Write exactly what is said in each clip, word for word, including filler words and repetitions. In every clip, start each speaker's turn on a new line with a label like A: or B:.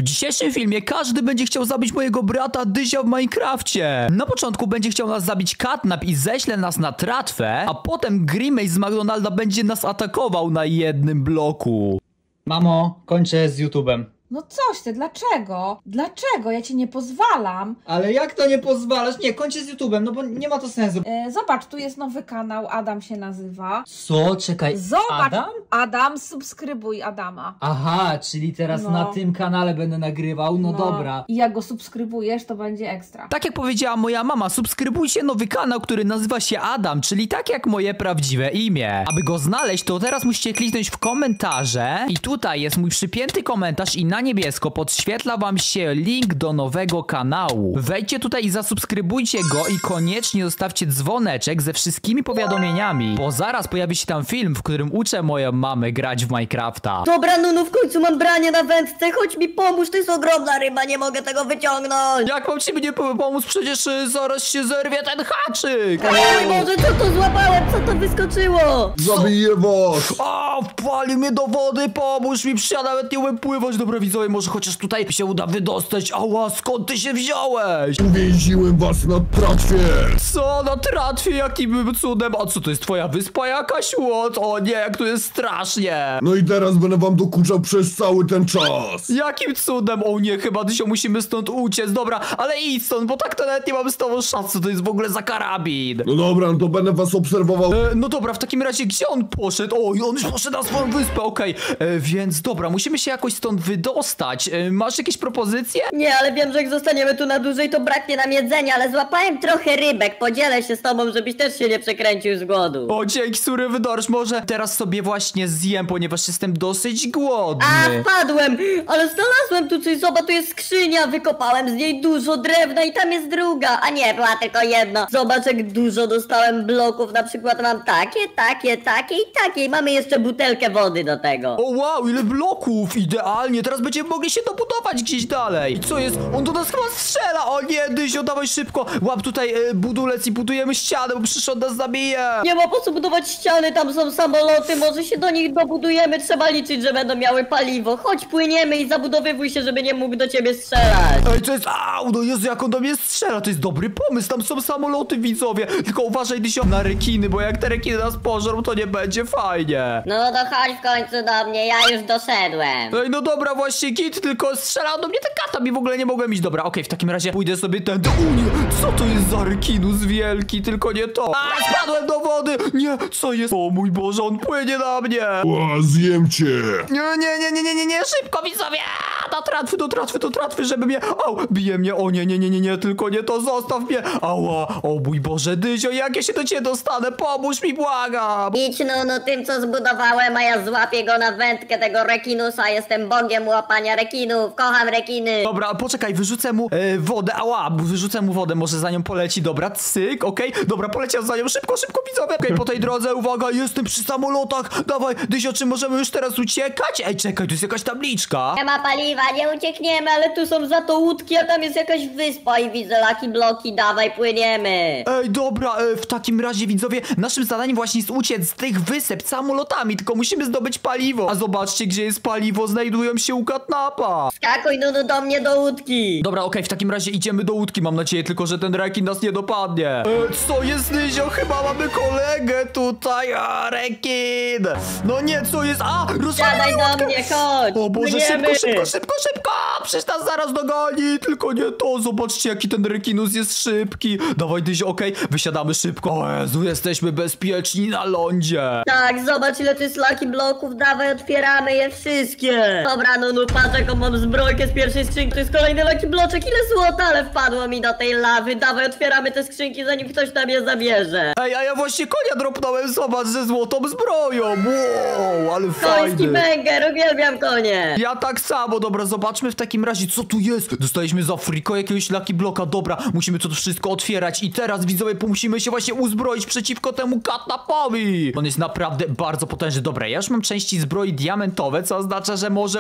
A: W dzisiejszym filmie każdy będzie chciał zabić mojego brata Dyzia w Minecrafcie. Na początku będzie chciał nas zabić Catnap i ześle nas na tratwę, a potem Grimace z McDonalda będzie nas atakował na jednym bloku.
B: Mamo, kończę z YouTube'em.
C: No coś ty, dlaczego? Dlaczego? Ja ci nie pozwalam.
B: Ale jak to nie pozwalasz? Nie, kończę z YouTube'em, no bo nie ma to sensu.
C: E, zobacz, tu jest nowy kanał, Adam się nazywa.
B: Co? Czekaj,
C: Zobacz,
B: Adam?
C: Adam, subskrybuj Adama.
B: Aha, czyli teraz
C: No.
B: na tym kanale będę nagrywał, no, dobra.
C: I jak go subskrybujesz, to będzie ekstra.
A: Tak jak powiedziała moja mama, subskrybujcie nowy kanał, który nazywa się Adam, czyli tak jak moje prawdziwe imię. Aby go znaleźć, to teraz musicie kliknąć w komentarze i tutaj jest mój przypięty komentarz i na niebiesko podświetla wam się link do nowego kanału. Wejdźcie tutaj i zasubskrybujcie go i koniecznie zostawcie dzwoneczek ze wszystkimi powiadomieniami, bo zaraz pojawi się tam film, w którym uczę moją mamę grać w Minecrafta.
D: Dobra, Nunu, w końcu mam branie na wędce, chodź mi pomóż, to jest ogromna ryba, nie mogę tego wyciągnąć.
A: Jak mam ci nie pomóc? Przecież y, zaraz się zerwie ten haczyk!
D: Oj, Boże, co to złapałem, co to wyskoczyło?
E: Zabiję was!
A: O, wpalił mnie do wody, pomóż mi, ja nawet nie umiem pływać. Dobra widzowie, może chociaż tutaj się uda wydostać. Ała, skąd ty się wziąłeś?
E: Uwięziłem was na tratwie!
A: Co, na tratwie? Jakim cudem? A co, to jest twoja wyspa jakaś? Łot? O nie, jak tu jest strasznie.
E: No i teraz będę wam dokuczał przez cały ten czas!
A: Jakim cudem? O nie, chyba Dysio musimy stąd uciec. Dobra, ale idź stąd, bo tak to nawet nie mamy z tobą szans. Co to jest w ogóle za karabin?
E: No dobra, no to będę was obserwował.
A: E, no dobra, w takim razie gdzie on poszedł? O, on już poszedł na swoją wyspę, okej. Okay. Więc dobra, musimy się jakoś stąd wydostać. E, masz jakieś propozycje?
D: Nie, ale wiem, że jak zostaniemy tu na dłużej, to braknie nam jedzenia, ale złapałem trochę rybek, podzielę się z tobą, żebyś też się nie przekręcił z głodu.
A: O, dzięki, sury wydorż, może teraz sobie właśnie zjem, ponieważ jestem dosyć głodny.
D: A, wpadłem, ale znalazłem tu coś, zobacz, tu jest skrzynia, wykopałem z niej dużo drewna i tam jest druga, a nie, była tylko jedna. Zobacz, jak dużo dostałem bloków, na przykład mam takie, takie, takie i takie i mamy jeszcze butelkę wody do tego.
A: O wow, ile bloków, idealnie, teraz będziemy mogli się dobudować gdzieś dalej. I co jest? On do nas chyba strzela, o nie, Dyzio, dawaj szybko, łap tutaj e, budulec i budujemy ścianę, bo przecież on nas zabije.
D: Nie ma po co budować ściany, tam są samoloty, może się do nich dobudujemy, trzeba liczyć, że będą miały paliwo. Chodź, płyniemy i zabudowywuj się, żeby nie mógł do ciebie strzelać.
A: Ej, co jest? Au, no Jezu, jak on do mnie strzela, to jest dobry pomysł, tam są samoloty, widzowie. Tylko uważaj, Dysio, na rekiny, bo jak te rekiny nas pożrą, to nie będzie fajnie.
D: No to chodź w końcu do mnie, ja już doszedłem.
A: Ej, no dobra, właśnie git, tylko strzelał do mnie ten katam i w ogóle nie mogłem iść. Dobra, okej, w takim razie pójdę sobie ten... O nie, co to jest za rekinus wielki, tylko nie to. A, spadłem do wody, nie, co jest? O mój Boże, on płynie na mnie.
E: Ła, zjem cię!
A: Nie, nie, nie, nie, nie, nie, nie, szybko, widzowie, do tratwy, do tratwy, do tratwy, żeby mnie... Au, bije mnie, o nie, nie, nie, nie, nie, tylko nie to, zostaw mnie. Ała, o mój Boże, Dyzio, jak ja się do ciebie dostanę, pomóż mi, błagam.
D: Idź no, no tym co zbudowałem, a ja złapię go na wędkę tego rekinusa, jestem bogiem łapania rekinów, kocham rekiny.
A: Dobra, poczekaj, wyrzucę mu e, wodę, ała, wyrzucę mu wodę, może za nią poleci, dobra, cyk, okej, okay. Dobra, poleciał za nią, szybko, szybko, widzowie, okej, okay, po tej drodze, uwaga, jestem przy samolotach, dawaj, Dysio, czy możemy już teraz uciekać? Ej, czekaj, tu jest jakaś tabliczka.
D: Nie ma paliwa, nie uciekniemy, ale tu są za to łódki, a tam jest jakaś wyspa i widzę laki bloki, dawaj, płyniemy.
A: Ej, dobra, e, w takim razie, widzowie, naszym zadaniem właśnie jest uciec z tych wysep samolotami, tylko musimy zdobyć paliwo, a zobaczcie, gdzie jest paliwo, znajdują się u Catnapa.
D: Skakuj no, no do mnie do łódki.
A: Dobra, okej, okay, w takim razie idziemy do łódki, mam nadzieję tylko, że ten rekin nas nie dopadnie. E, co jest, Dyzio? Chyba mamy kolegę tutaj, a rekin. No nie, co jest? A,
D: Siadaj do mnie, chodź.
A: O Boże,
D: płyniemy.
A: szybko, szybko, szybko, szybko! Przecież nas zaraz dogoni, tylko nie to. Zobaczcie, jaki ten rekinus jest szybki. Dawaj, Dyzio, okej, okay. Wysiadamy szybko. O Jezu, jesteśmy bezpieczni na lądzie.
D: Tak, zobacz ile tu jest laki bloków, dawaj, otwieramy je wszystkie. Dobra, no, no, patrz jaką mam zbrojkę z pierwszej skrzynki, to jest kolejny laki bloczek, ile złota, ale wpadło mi do tej lawy. Dawaj, otwieramy te skrzynki, zanim ktoś nam je zabierze.
A: Ej, a ja właśnie konia dropnąłem, zobacz, ze złotą zbroją. Wow, ale
D: Koński
A: fajny.
D: banger, uwielbiam konie.
A: Ja tak samo, dobra, zobaczmy w takim razie, co tu jest. Dostaliśmy za friko jakiegoś Lucky Bloka, dobra, musimy to wszystko otwierać i teraz, widzowie, musimy się właśnie uzbroić przeciwko temu Catnapowi. On jest naprawdę bardzo potężny. Dobra, ja już mam części zbroi diamentowe, co oznacza, że może uda nam się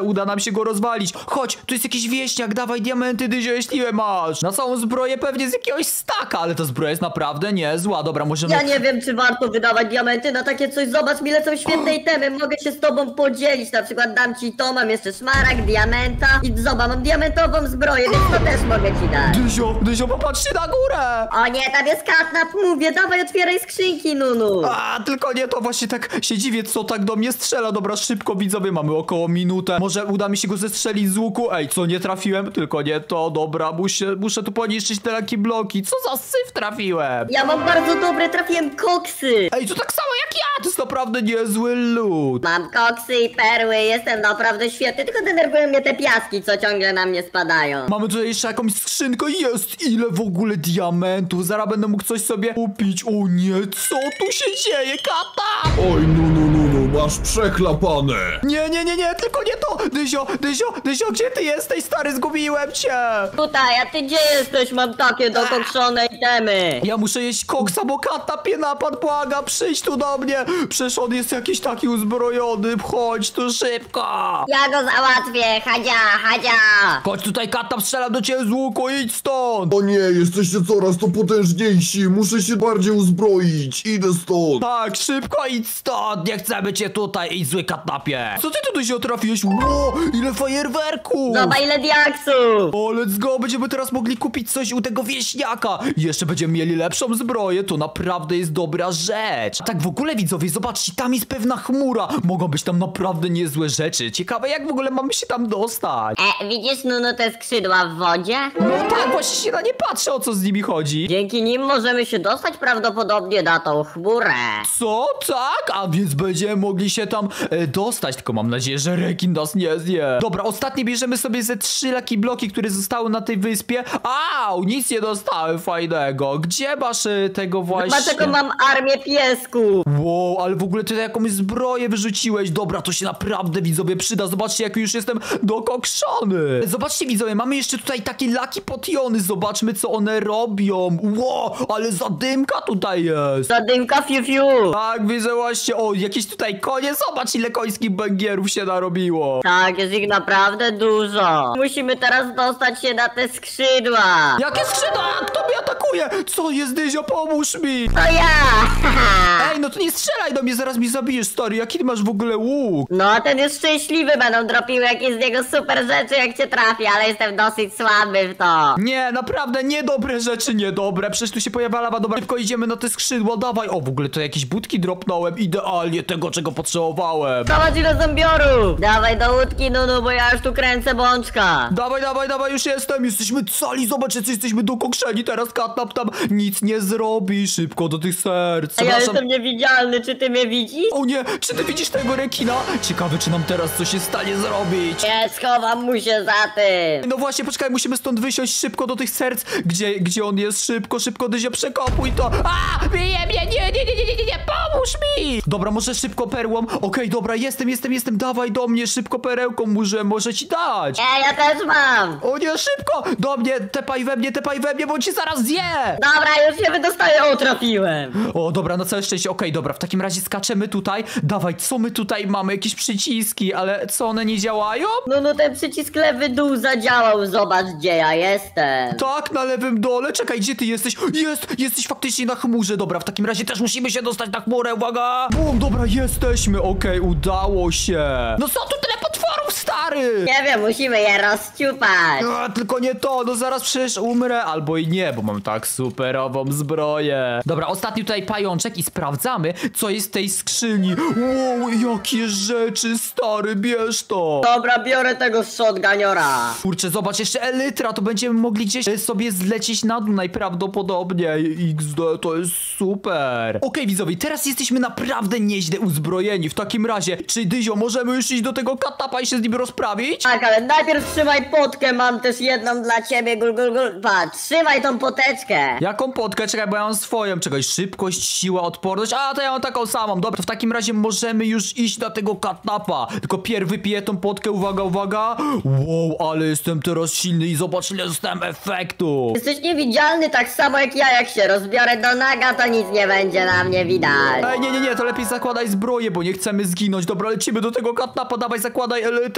A: się go rozwalić. Chodź, tu jest jakiś wieśniak, dawaj diamenty, Dyzio, jeśli je masz. Na całą zbroję pewnie z jakiegoś staka, ale ta zbroja jest naprawdę niezła. Dobra, możemy...
D: Ja nie wiem, czy warto wydawać diamenty na takie coś. Zobacz, mi lecą świetne itemy. Mogę się z tobą podzielić. Na przykład dam ci to, mam jeszcze szmaragd, diamenta. I zobacz, mam diamentową zbroję, więc to też mogę ci dać.
A: Dyzio, Dyzio, popatrzcie na górę.
D: O nie, tam jest katnap, mówię, dawaj otwieraj skrzynki, Nunu.
A: A, tylko nie, to właśnie tak się dziwię, co tak do mnie strzela. Dobra, szybko, widzowie, mamy około minutę. Może uda mi się go zestrzelić z łuku. Ej, co, nie trafiłem? Tylko nie to, dobra, muszę, muszę tu poniszczyć te takie bloki. Co za syf trafiłem?
D: Ja mam bardzo dobre, trafiłem koksy.
A: Ej, to tak samo jak ja, to jest naprawdę niezły lód.
D: Mam koksy i perły, jestem naprawdę świetny, tylko denerwują mnie te piaski, co ciągle na mnie spadają.
A: Mamy tutaj jeszcze jakąś skrzynkę, jest ile w ogóle diamentów. Zaraz będę mógł coś sobie kupić. O nie, co tu się dzieje, kata?
E: Oj, no, no, no, no, masz przeklapane.
A: Nie, nie, nie, nie, tylko nie to. Dyzio, Dyzio, Dyzio, gdzie ty jesteś, stary, zgubiłem cię.
D: Tutaj, a ty gdzie jesteś? Mam takie dokokszone itemy.
A: Ja muszę jeść koksa, bo kata pie napad, błaga, przyjdź tu do mnie. Przecież on jest jakiś taki uzbrojony, chodź tu szybko.
D: Ja go załatwię, Hadzia, Hadzia.
A: Chodź tutaj, kata, strzelam do ciebie z łuku, idź stąd.
E: O nie, jesteście coraz to potężniejsi. Muszę się bardziej uzbroić. Idę stąd.
A: Tak, szybko idź stąd, nie chcemy cię tutaj, idź zły katnapie. Co ty tutaj się trafiłeś? Ło, ile fajerwerków.
D: Zobacz ile diaksów.
A: O, let's go, będziemy teraz mogli kupić coś u tego wieśniaka. I jeszcze będziemy mieli lepszą zbroję, to naprawdę jest dobra rzecz. A tak w ogóle, widzowie, zobaczcie, tam jest pewna chmura. Mogą być tam naprawdę niezłe rzeczy. Ciekawe, jak w ogóle mamy się tam dostać.
D: E, widzisz, Nunu, te skrzydła w wodzie?
A: No tak, właśnie się na nie patrzę, o co z nimi chodzi.
D: Dzięki nim możemy się dostać prawdopodobnie na tą chmurę.
A: Co? Tak? A więc będziemy mogli się tam e, dostać, tylko mam nadzieję, że rekin nas nie zje. Dobra, ostatnie bierzemy sobie ze trzy lucky bloki, które zostały na tej wyspie. Au, nic nie dostałem fajnego. Gdzie masz e, tego właśnie?
D: Dlaczego mam armię piesków?
A: Wow, ale w ogóle ty jakąś zbroję wyrzuciłeś. Dobra, to się naprawdę, widzowie, przyda. Zobaczcie, jak już jestem dokokszony. Zobaczcie, widzowie, mamy jeszcze tutaj takie lucky potiony. Zobaczmy, co one robią. Wow, ale zadymka tutaj jest.
D: Zadymka fiu fiu.
A: Tak, widzę właśnie. O, jakieś tutaj konie. Zobacz, ile końskich bęgierów się narobiło.
D: Tak, jest ich naprawdę dużo. Musimy teraz dostać się na te skrzydła.
A: Jakie skrzydła? Kto mnie atakuje? Co jest, Dyzio? Pomóż mi.
D: To ja.
A: Ej, no to nie strzelaj do mnie, zaraz mi zabijesz, stary. Jaki ty masz w ogóle łuk?
D: No, a ten jest szczęśliwy, będą dropiły jakieś z niego super rzeczy, jak cię trafi, ale jestem dosyć słaby w to.
A: Nie, naprawdę niedobre rzeczy, niedobre. Przecież tu się pojawia lawa. Dobra, szybko idziemy na te skrzydła, dawaj. O, w ogóle to jakieś budki dropnąłem. Idealnie tego, czego potrzebowałem.
D: Zobacz ile zombiorów. Dawaj do łódki, Nunu, bo ja już tu kręcę bączka.
A: Dawaj, dawaj, dawaj, już jestem. Jesteśmy cali, zobacz, jacy jesteśmy dokokszeni. Teraz Katnap tam nic nie zrobi. Szybko do tych serc.
D: A ja
A: Przepraszam.
D: jestem niewidzialny, czy ty mnie widzisz?
A: O nie, czy ty widzisz tego rekina? Ciekawe, czy nam teraz coś się stanie zrobić.
D: Nie, schowam mu się za tym.
A: No właśnie, poczekaj, musimy stąd wysiąść szybko do tych serc. Gdzie, gdzie on jest? Szybko, szybko, Dyzio, przekopuj to. A, bije mnie, nie, nie, nie, nie, nie, nie, nie, pomóż mi. Dobra, może szybko perłą. Okej, dobra, jestem, jestem, jestem. Dawaj do mnie, szybko perełką, może, może ci dać.
D: Nie, ja też mam.
A: O nie, szybko, do mnie, tepaj we mnie, tepaj we mnie, bo ci zaraz zje.
D: Dobra, już się wydostaję, o, trafiłem.
A: O, dobra, na całe szczęście, okej, dobra, w takim razie skaczemy tutaj. Dawaj, co my tutaj mamy? Jakieś przyciski, ale co, one nie działają?
D: No, no, ten przycisk lewy dół zadziałał, zobacz gdzie ja jestem.
A: Tak, na lewym dole. Czekaj, gdzie ty jesteś? Jest, jesteś faktycznie na chmurze. Dobra, w takim razie też musimy się dostać na chmurę, uwaga! Bum, dobra, jesteśmy, okej, udało się. No co tu tyle potworów, stary?
D: Nie wiem, musimy je rozciupać.
A: A, tylko nie to, no zaraz przecież umrę, albo i nie, bo mam tak superową zbroję. Dobra, ostatni tutaj pajączek i sprawdzamy, co jest w tej skrzyni. Wow, jakie rzeczy, stary, bierz to.
D: Dobra, biorę tego shotguniora.
A: Kurczę, zobacz, jeszcze elytra, to będziemy mogli gdzieś sobie zlecieć na dół najprawdopodobniej. X D, to jest super. Okej, widzowie, teraz jesteśmy naprawdę nieźle uzbrojeni. W takim razie, czy Dyzio, możemy już iść do tego katapa i się z nim rozprawić?
D: Tak, ale najpierw trzymaj potkę, mam też jedną dla ciebie, gul, gul, gul. Patrz, trzymaj tą poteczkę.
A: Jaką potkę? Czekaj, bo ja mam swoją. Czekaj, szybkość, siła, odporność. A, to ja mam taką samą. Dobra, to w takim razie możemy już iść na tego katnapa. Tylko pierw wypiję tą potkę, uwaga, uwaga. Wow, ale jestem teraz silny i zobacz, ile dostałem efektu.
D: Jesteś niewidzialny tak samo jak ja, jak się rozbiorę do naga, to nic nie będzie na mnie widać.
A: Ej, nie, nie, nie, to lepiej zakładaj zbroję, bo nie chcemy zginąć. Dobra, lecimy do tego katnapa, dawaj, zakładaj elytrę.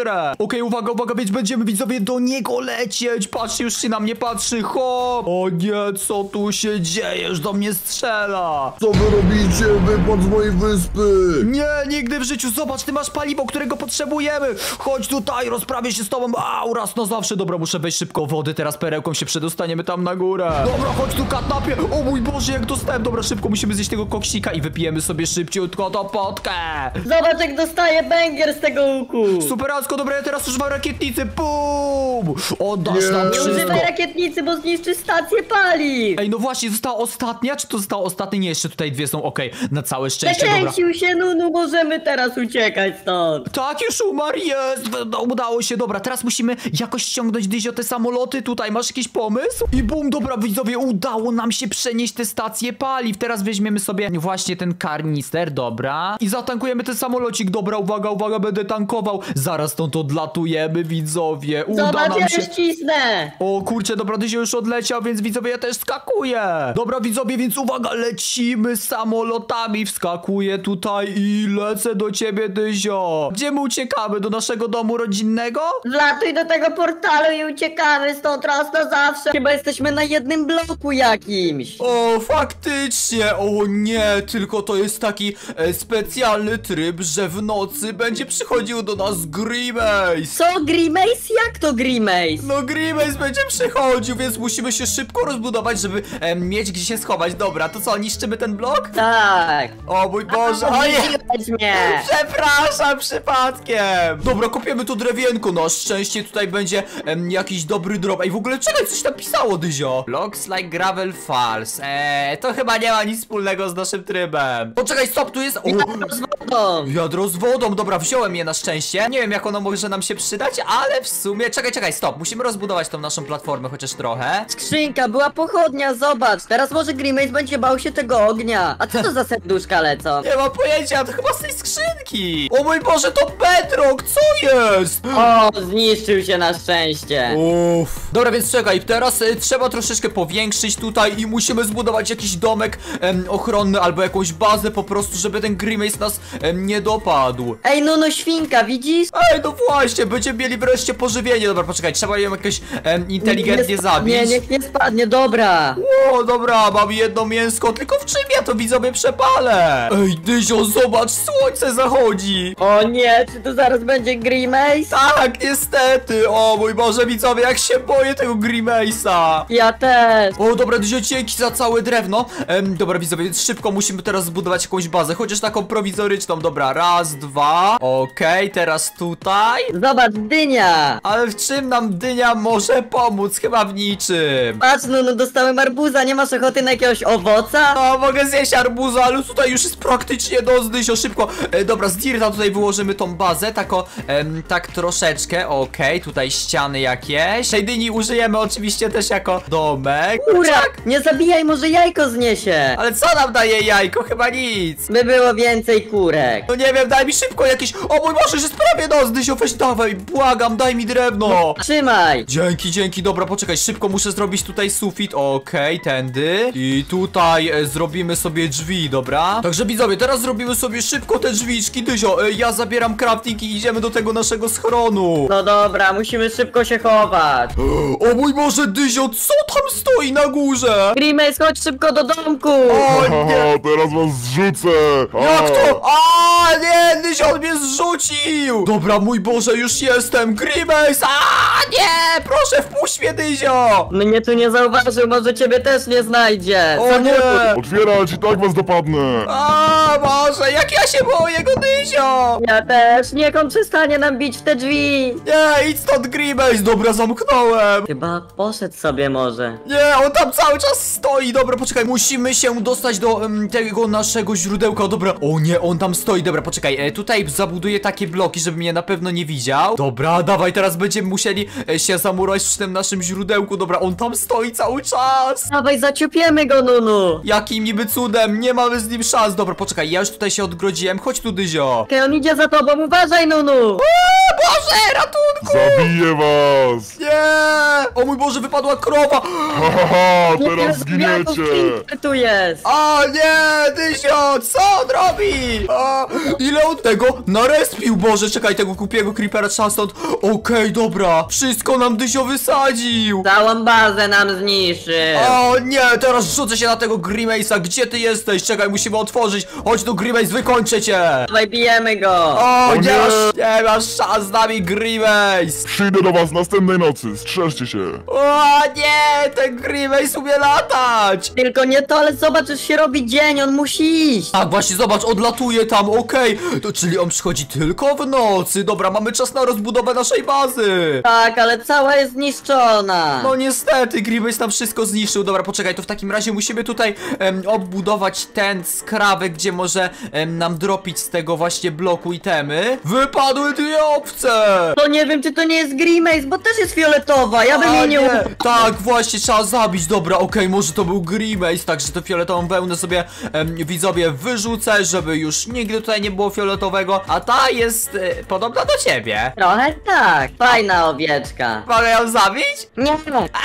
A: ekstra. Okej, uwaga, uwaga, więc będziemy widzowie do niego lecieć. Patrzcie, już się na mnie patrzy, hop. O nie, co tu się dzieje? Już do mnie strzela.
E: Co wy robicie? Wypadł z mojej wyspy!
A: Nie, nigdy w życiu. Zobacz, ty masz paliwo, którego potrzebujemy. Chodź tutaj, rozprawię się z tobą. Au, raz na zawsze. Dobra, muszę wejść szybko wody. Teraz perełką się przedostaniemy tam na górę. Dobra, chodź tu, katnapie. O mój Boże, jak dostałem. Dobra, szybko musimy zjeść tego koksika i wypijemy sobie szybciutko tą potkę.
D: Zobacz, jak dostaję banger z tego łuku.
A: Superancko, dobra, ja teraz używam rakietnicy. Pum! Oddasz
E: Nie.
A: nam
D: Nie
A: wszystko.
D: używaj rakietnicy, bo zniszczy stację paliw.
A: Ej, no właśnie, została ostatnia, czy to została ostatnia? Nie, jeszcze tutaj dwie są, okej, na całe szczęście, dobra.
D: Zakręcił się, Nunu, możemy teraz uciekać stąd.
A: Tak, już umarł, jest! No, udało się, dobra, teraz musimy jakoś ściągnąć Dyzio te samoloty tutaj, masz jakiś pomysł? I bum, dobra, widzowie, udało nam się przenieść te stacje paliw. Teraz weźmiemy sobie właśnie ten karnister, dobra. I zatankujemy ten samolocik, dobra, uwaga, uwaga, będę tankował. Zaraz stąd odlatujemy, widzowie, uda
D: Zobacz,
A: nam
D: ja
A: się...
D: już cisnę.
A: O kurczę, dobra, Dyzio już odleciał, więc widzowie, ja też skakuję. Dobra, widzowie, więc uwaga, lecimy samolotami. Wskakuję tutaj i lecę do ciebie, Dyzio. Gdzie my uciekamy? Do naszego domu rodzinnego?
D: Wlatuj do tego portalu i uciekamy stąd raz na zawsze. Chyba jesteśmy na jednym bloku jakimś.
A: O, faktycznie, o nie, tylko to jest taki e, specjalny tryb, że w nocy będzie przychodził do nas Grimace.
D: Co, Grimace? Jak to Grimace?
A: No Grimace będzie przychodził, więc musimy się szybko rozbudować, żeby e, mieć gdzie się schować. Dobra, to co, niszczymy ten blok?
D: Tak.
A: O mój Boże, o nie!
D: Odwiedziłeś mnie.
A: Przepraszam, przypadkiem! Dobra, kopiemy to drewienko, na szczęście tutaj będzie em, jakiś dobry drop. Ej, w ogóle czekaj, coś tam pisało, Dyzio. Looks like gravel falls. Eee, to chyba nie ma nic wspólnego z naszym trybem. Poczekaj, stop, tu jest... O,
D: Wiadro z wodą.
A: wiadro z wodą, dobra, wziąłem je na szczęście. Nie wiem, jak ono może nam się przydać, ale w sumie... Czekaj, czekaj, stop, musimy rozbudować tą naszą platformę chociaż trochę.
D: Skrzynka, była pochodnia, zobacz. Teraz może Grimace będzie bał się tego ognia. A co to za serduszka lecą?
A: Nie mam pojęcia, to chyba z tej skrzynki. O mój Boże, to bedrock, co jest?
D: O, zniszczył się na szczęście.
A: Uff. Dobra, więc czekaj, teraz y, trzeba troszeczkę powiększyć tutaj i musimy zbudować jakiś domek em, ochronny albo jakąś bazę po prostu, żeby ten Grimace nas em, nie dopadł.
D: Ej, no no świnka, widzisz?
A: Ej, no właśnie, będziemy mieli wreszcie pożywienie. Dobra, poczekaj, trzeba ją jakoś em, inteligentnie
D: nie
A: zabić.
D: Nie, niech nie spadnie, dobra.
A: O, dobra, mam jedno mięsko, tylko w czym ja to widzowie przepalę? Ej, Dyzio, zobacz, słońce zachodzi.
D: O nie, czy to zaraz będzie Grimace?
A: Tak, niestety. O mój Boże, widzowie, jak się boję tego Grimace'a.
D: Ja też.
A: O, dobra, Dyzio, dzięki za całe drewno. Em, dobra, widzowie, więc szybko musimy teraz zbudować jakąś bazę, chociaż taką prowizoryczną. Dobra, raz, dwa. Okej, teraz tutaj.
D: Zobacz, dynia.
A: Ale w czym nam dynia może pomóc? Chyba w niczym.
D: Patrz, no, no dostałem arbuza, nie masz ochoty na jakiegoś owoca?
A: No, mogę zjeść arbuza, ale tutaj już jest praktycznie dość, Dyzio, szybko. E, dobra, z dirta tutaj wyłożymy tą bazę, tak o, em, tak troszeczkę. Okej, tutaj ściany jakieś. Tej dyni użyjemy oczywiście też jako domek.
D: Kurak, nie zabijaj, może jajko zniesie.
A: Ale co nam daje jajko? Chyba nic.
D: By było więcej kurek.
A: No nie wiem, daj mi szybko jakieś... O mój Boże, że jest prawie noc, Dyzio, weź dawaj, błagam, daj mi drewno.
D: Trzymaj.
A: Dzięki, dzięki, dobra, poczekaj, szybko muszę zrobić tutaj sufit, okej, tędy. I tutaj e, zrobimy sobie drzwi, dobra? Także widzowie, teraz zrobimy sobie szybko te drzwiczki, Dyzio, e, ja zabieram crafting i idziemy do tego naszego schronu.
D: No dobra, musimy szybko się chować.
A: O mój Boże, Dyzio, co tam stoi na górze?
D: Grimace, chodź szybko do domku.
A: O nie,
E: Haha, teraz was zrzucę!
A: jak to? A nie, Dyzio, on mnie zrzucił. Dobra, mój Boże, już jestem, Grimace, a nie, proszę, wpuść mnie, Dyzio.
D: Mnie tu nie zauważył, może ciebie też nie znajdzie.
A: O nie.
E: Otwierać i tak was dopadnę!
A: A Boże, jak ja się boję go, Dyzio.
D: Ja też, niech on przestanie nam bić w te drzwi.
A: Nie, idź stąd, Grimace, dobra, zamknąłem.
D: Chyba poszedł sobie może.
A: Nie, on tam cały czas stoi, dobra, poczekaj, musimy się dostać do um, tego naszego źródełka, dobra. O nie, on tam stoi, dobra, poczekaj, e, tutaj zabuduję takie bloki, żeby mnie na pewno nie widział. Dobra, dawaj, teraz będziemy musieli e, się zamurować przy tym naszym źródełku, dobra, on tam stoi cały czas.
D: Dawaj, zaciupiemy go, Nunu.
A: Jakim niby cudem, nie mamy z nim szans, dobra, poczekaj, ja już tutaj się odgrodziłem, chodź tu, Dyzio.
D: Okej, on idzie za tobą, uważaj, Nunu.
A: Boże, ratunku!
E: Zabiję was!
A: Nie! O mój Boże, wypadła krowa!
F: Haha, teraz
D: Jakiego
F: zginiecie!
D: Creeper tu jest?
A: O nie, Dysio, co on robi? O, ile on tego narespił? Boże, czekaj, tego głupiego creepera trzeba stąd. Okej, dobra, wszystko nam Dysio wysadził.
D: Całą bazę nam zniszczy.
A: O nie, teraz rzucę się na tego Grimace'a. Gdzie ty jesteś? Czekaj, musimy otworzyć. Chodź tu, Grimace, wykończę cię.
D: Dawaj, bijemy go.
A: O,
F: O
A: nie,
F: nie.
A: masz, nie masz szans z nami, Grimace.
F: Przyjdę do was następnej nocy, strzeżcie się!
A: O nie, ten Grimace umie latać.
D: Tylko nie to, ale zobacz, już się robi dzień, on musi iść.
A: Tak, właśnie, zobacz, odlatuje tam, okej. To czyli on przychodzi tylko w nocy. Dobra, mamy czas na rozbudowę naszej bazy.
D: Tak, ale cała jest zniszczona.
A: No niestety, Grimace nam wszystko zniszczył. Dobra, poczekaj, to w takim razie musimy tutaj em, obbudować ten skrawek, gdzie może em, nam dropić z tego właśnie bloku itemy. Wypadły dwie owce!
D: To nie wiem, czy to nie jest Grimace, bo też jest fioletowa, ja bym
A: A
D: jej nie...
A: nie,
D: u-
A: tak, właśnie, trzeba zabić. Dobra, okej, może to był Grimace, także to fioletową wełnę sobie em, widzowie wyrzucę, żeby już nigdy tutaj nie było fioletowego. A ta jest e, podobna do ciebie.
D: Trochę tak, fajna owieczka.
A: Mogę ją zabić?
D: Nie.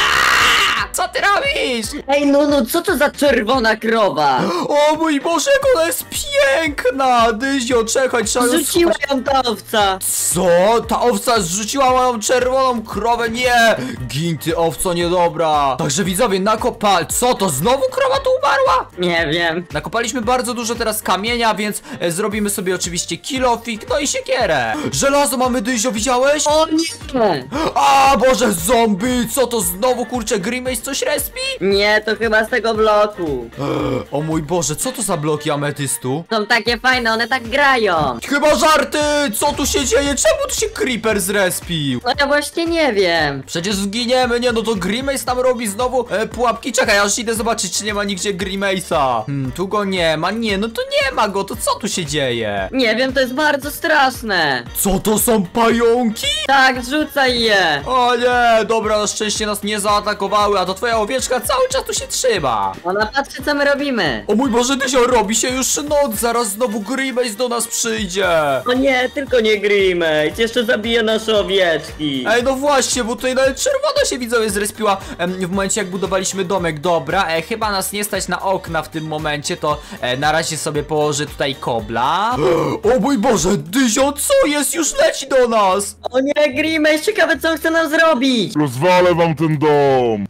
A: A, co ty robisz?
D: Ej, Nunu, co to za czerwona krowa?
A: O mój Boże, jak ona jest piękna! Dyzio, czekaj, trzeba ją
D: Zrzuciła
A: schować.
D: ją ta owca.
A: Co? Ta owca zrzuciła moją czerwoną krowę? Nie! Gin, ty owco niedobra! Także widzowie, nakopal... Co to? Znowu krowa tu umarła?
D: Nie wiem.
A: Nakopaliśmy bardzo dużo teraz kamienia, więc e, zrobimy sobie oczywiście kilofik, no i siekierę. Żelazo mamy, Dyzio, widziałeś?
D: O nie!
A: A Boże, zombie! Co to znowu, kurczę, Grimace coś respi?
D: Nie, to chyba z tego bloku.
A: O mój Boże, co to za bloki ametystu?
D: Są takie fajne, one tak grają.
A: Chyba żarty! Co tu się dzieje? Czemu tu się creeper zrespił?
D: No ja właśnie nie wiem.
A: Przecież zginiemy, nie no to Grimace tam robi znowu e, pułapki. Czekaj, aż idę zobaczyć, czy nie ma nigdzie Grimace'a. Hmm, tu go nie ma, nie, no to nie ma go, to co tu się dzieje?
D: Nie wiem, to jest bardzo straszne.
A: Co to są pająki?
D: Tak, rzucaj je.
A: O nie, dobra, na szczęście nas nie zaatakowały, a to twoja owieczka cały czas tu się trzyma.
D: Ona patrzy, co my robimy.
A: O mój Boże, Dysio, robi się już noc, zaraz znowu Grimace do nas przyjdzie.
D: O nie, tylko nie Grimace, jeszcze zabije nasze owieczki.
A: Ej, no właśnie, bo tutaj nawet czerwona się widzowie zrespiła em, w momencie jak budowaliśmy domek. Dobra, e, chyba nas nie stać na okna w tym momencie, to e, na razie sobie położę tutaj kobla. O mój Boże, Dysio, co jest? Już leci do nas!
D: O nie, Grimace, ciekawe co on chce nam zrobić.
F: Rozwalę wam ten dom!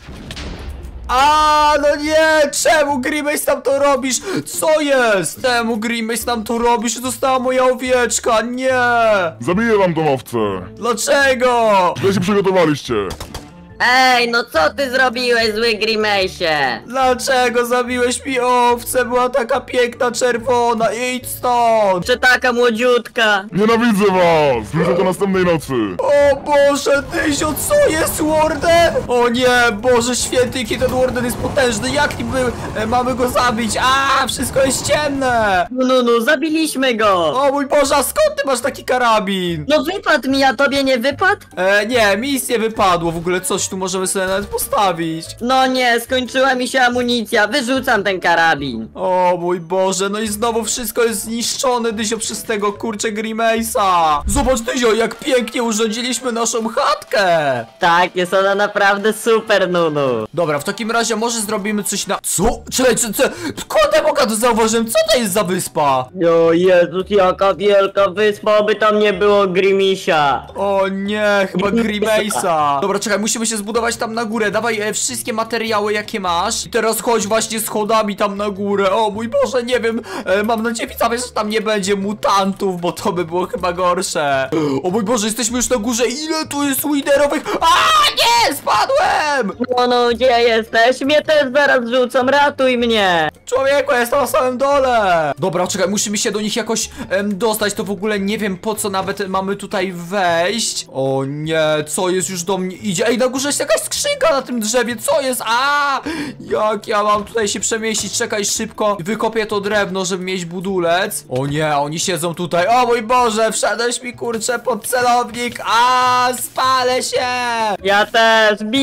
A: A, no nie, czemu Grimace tam to robisz? Co jest? Czemu Grimace tam to robisz? Została moja owieczka, nie!
F: Zabiję wam tą owcę!
A: Dlaczego?
F: Źle się przygotowaliście!
D: Ej, no co ty zrobiłeś, zły Grimace'ie?
A: Dlaczego zabiłeś mi owcę? Była taka piękna, czerwona, idź stąd!
D: Czy taka młodziutka?
F: Nienawidzę was! Wrócę do następnej nocy!
A: O Boże, Dysio, co jest Warden? O nie, Boże święty, jaki ten Warden jest potężny, jak niby e, mamy go zabić? A, wszystko jest ciemne!
D: No, no, no, zabiliśmy go.
A: O mój Boże, a skąd ty masz taki karabin?
D: No wypadł mi, a tobie nie wypadł?
A: E, nie, mi nic nie wypadło, w ogóle coś tu możemy sobie nawet postawić.
D: No nie, skończyła mi się amunicja, wyrzucam ten karabin.
A: O mój Boże, no i znowu wszystko jest zniszczone, Dysio, przez tego kurczę Grimace'a. Zobacz, Dysio, jak pięknie urządziliśmy naszą chatkę.
D: Tak, jest ona naprawdę super, Nunu.
A: Dobra, w takim razie może zrobimy coś na... Co? Czekaj, co, co? Kurde, boga to zauważyłem, co to jest za wyspa?
D: O Jezus, jaka wielka wyspa, by tam nie było Grimisia.
A: O nie, chyba Grimace'a. Dobra, czekaj, musimy się zbudować tam na górę. Dawaj e, wszystkie materiały, jakie masz. I teraz chodź właśnie schodami tam na górę. O mój Boże, nie wiem. E, mam nadzieję, widzowie, że tam nie będzie mutantów, bo to by było chyba gorsze. O mój Boże, jesteśmy już na górze. Ile tu jest widerowych? A nie, spadłem!
D: No, no, gdzie jesteś? Mnie też zaraz rzucą, ratuj mnie.
A: Człowieku, ja jestem na samym dole. Dobra, czekaj, musimy się do nich jakoś em, dostać. To w ogóle nie wiem, po co nawet mamy tutaj wejść. O nie, co jest, już do mnie idzie. Ej, na górze jest jakaś skrzynka na tym drzewie, co jest? A, jak ja mam tutaj się przemieścić? Czekaj, szybko wykopię to drewno, żeby mieć budulec. O nie, oni siedzą tutaj. O mój Boże, wszedłeś mi kurczę pod celownik. A, spalę się.
D: Ja też, biję,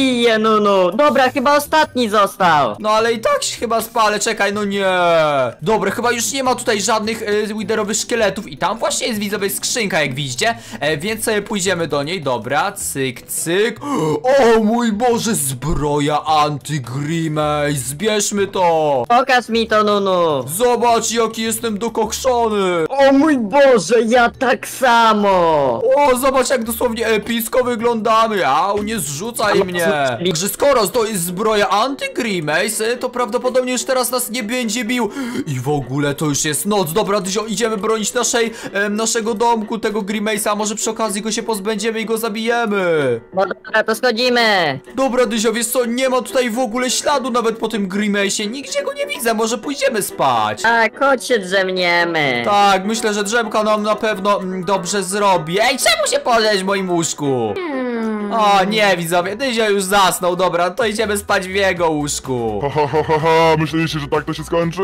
D: Nunu. Dobra, chyba ostatni został.
A: No ale i tak się chyba spalę, czekaj, no nie. Dobra, chyba już nie ma tutaj żadnych e, widerowych szkieletów i tam właśnie jest, widzowie, skrzynka, jak widzicie, e, więc sobie pójdziemy do niej, dobra, cyk, cyk. O mój Boże, zbroja anty-Grimace, zbierzmy to.
D: Pokaż mi to, Nunu.
A: Zobacz, jaki jestem dokokszony.
D: O mój Boże, ja tak samo.
A: O, zobacz, jak dosłownie epicko wyglądamy. Au, nie zrzucaj mnie. Także skoro to jest zbroja anty-Grimace, to prawdopodobnie już teraz nas nie będzie bił. I w ogóle to już jest noc. Dobra, Dyzio, idziemy bronić naszej, em, naszego domku, tego Grimace'a. A może przy okazji go się pozbędziemy i go zabijemy.
D: No dobra, to schodzimy.
A: Dobra, Dyzio, wiesz co, nie ma tutaj w ogóle śladu nawet po tym Grimace'ie. Nigdzie go nie widzę, może pójdziemy spać.
D: Tak, chodź się drzemniemy.
A: Tak, myślę, że drzemka nam na pewno mm, dobrze zrobi. Ej, czemu się poleźć w moim łóżku? O nie, widzowie, Dyzio już zasnął, dobra, to idziemy spać w jego łóżku.
F: Ha, ha, ha, ha, ha. Myśleliście, że tak to się skończy?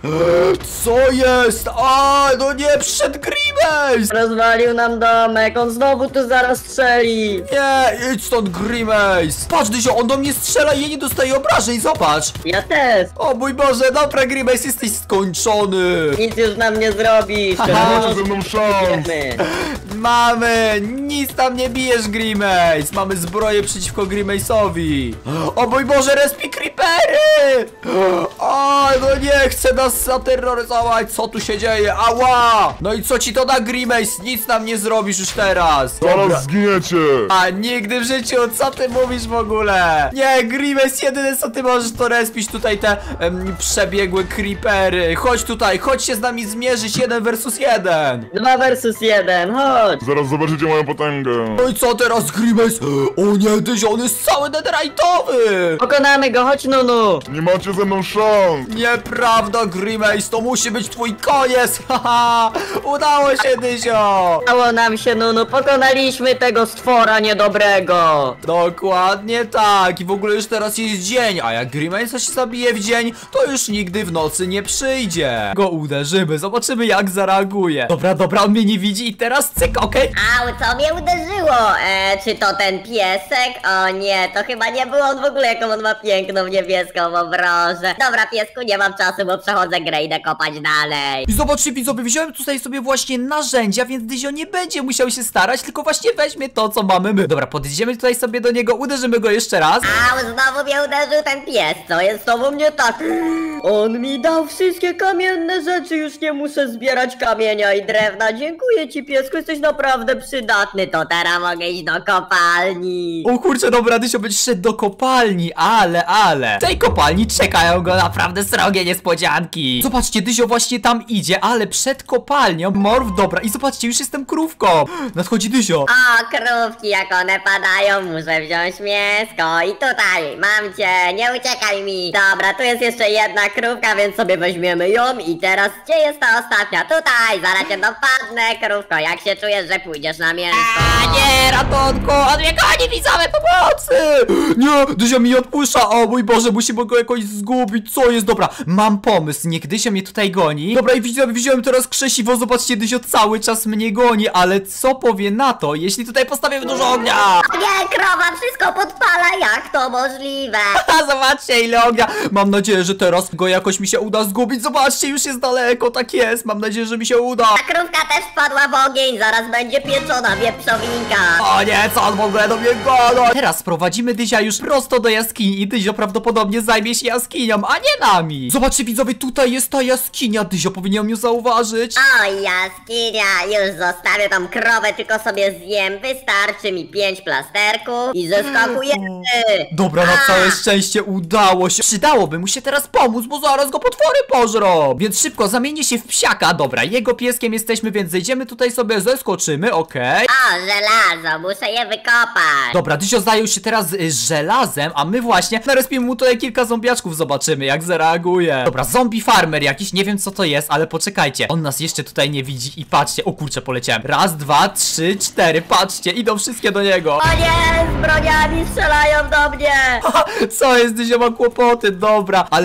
A: Co jest? A, no nie, przyszedł Grimace!
D: Rozwalił nam domek, on znowu tu zaraz strzeli.
A: Nie, idź stąd, Grimace! Patrz, Dyzio, on do mnie strzela i ja nie dostaję obrażeń, zobacz!
D: Ja też.
A: O mój Boże, dobra, Grimace, jesteś skończony!
D: Nic już nam nie zrobisz.
A: Aha.
F: Macie ze mną szans.
D: Idziemy.
A: Mamy! Nic tam nie bijesz, Grimace! Mamy zbroję przeciwko Grimace'owi! O mój Boże, respi creepery! O, no nie, chce nas zaterroryzować! Co tu się dzieje? Ała! No i co ci to da, Grimace? Nic nam nie zrobisz już teraz!
F: Zaraz zginiecie.
A: A nigdy w życiu, co ty mówisz w ogóle? Nie, Grimace, jedyne co ty możesz to respić tutaj te em, przebiegłe creepery. Chodź tutaj, chodź się z nami zmierzyć jeden versus jeden.
D: Dwa versus jeden, chodź.
F: Zaraz zobaczycie moją potęgę.
A: No i co teraz, Grimace? O nie, Dyzio, on jest cały netherite'owy!
D: Pokonamy go, chodź, Nunu.
F: Nie macie ze mną szans.
A: Nieprawda, Grimace, to musi być twój koniec! Haha! Udało się, Dyzio!
D: Udało nam się, Nunu, pokonaliśmy tego stwora niedobrego.
A: Dokładnie tak, i w ogóle już teraz jest dzień, a jak Grimace się zabije w dzień, to już nigdy w nocy nie przyjdzie. Go uderzymy, zobaczymy jak zareaguje. Dobra, dobra, on mnie nie widzi i teraz cyk, okej?
G: Au, co mnie uderzyło? E, czy to ten piesek? O nie, to chyba nie było on w ogóle, jaką on ma piękną niebieską obrożę. Dobra, piesku, nie mam czasu, bo przechodzę grę, idę kopać dalej.
A: I zobaczcie, widzowie, wziąłem tutaj sobie właśnie narzędzia, więc Dyzio nie będzie musiał się starać, tylko właśnie weźmie to, co mamy my. Dobra, podjedziemy tutaj sobie do niego, uderzymy go jeszcze raz.
G: Au, znowu mnie uderzył ten pies, co jest z tobą nie tak?
D: On mi dał wszystkie kamienne rzeczy, już nie muszę zbierać kamienia i drewna. Dziękuję ci, piesku, jesteś naprawdę przydatny.
G: To teraz mogę iść do kopalni.
A: O kurczę, dobra, Dysio będzie szedł do kopalni, ale, ale. W tej kopalni czekają go naprawdę srogie niespodzianki. Zobaczcie, Dysio właśnie tam idzie, ale przed kopalnią Morf, dobra, i zobaczcie, już jestem krówką. Nadchodzi Dysio.
G: O, krówki, jak one padają, muszę wziąć mięsko. I tutaj, mam cię, nie uciekaj mi. Dobra, tu jest jeszcze jedna krówka, więc sobie weźmiemy ją. I teraz, gdzie jest ta ostatnia? Tutaj, zaraz cię dopadnę, krówko. Jak się czujesz, że pójdziesz na mięsko?
A: A nie, ratunku, on mnie goni, widzowie, pomocy! Nie, Dysio mi odpuszcza, o mój Boże, musimy go jakoś zgubić, co jest? Dobra, mam pomysł, niech Dysio mnie tutaj goni. Dobra, i widzowie, wziąłem teraz krzesiwo, zobaczcie, Dysio cały czas mnie goni, ale co powie na to, jeśli tutaj postawimy dużo ognia?
G: O nie, krowa wszystko podpala, jak to możliwe?
A: Ha, zobaczcie ile ognia. Mam nadzieję, że teraz go jakoś mi się uda zgubić. Zobaczcie, już jest daleko, tak jest. Mam nadzieję, że mi się uda.
G: Ta krówka też wpadła w ogień, zaraz będzie pieczona wieprzowinka.
A: O nie, co on w ogóle do mnie gada? Teraz prowadzimy Dyzia już prosto do jaskini i Dyzio prawdopodobnie zajmie się jaskinią, a nie nami. Zobaczcie, widzowie, tutaj jest ta jaskinia. Dyzio powinien ją zauważyć.
G: O, jaskinia, już zostawię tą krowę, tylko sobie zjem. Wystarczy mi pięć plasterków i zeskakujemy.
A: Dobra, na całe szczęście udało się. Przydałoby mu się teraz pomóc, bo zaraz go potwory pożrą. Więc szybko zamienię się w psiaka. Dobra, jego pieskiem jesteśmy, więc zejdziemy tutaj sobie, zeskoczymy, okej.
G: O, żelazo, muszę je wykopać.
A: Dobra, Dysio zajął się teraz y, żelazem, a my właśnie narespimy mu tutaj kilka zombiaczków, zobaczymy jak zareaguje. Dobra, zombie farmer jakiś, nie wiem co to jest, ale poczekajcie. On nas jeszcze tutaj nie widzi i patrzcie, o kurczę, poleciałem. Raz, dwa, trzy, cztery, patrzcie, idą wszystkie do niego.
G: O nie, z broniami strzelają do mnie.
A: Co jest, Dysio ma kłopoty, dobra, ale na szczęście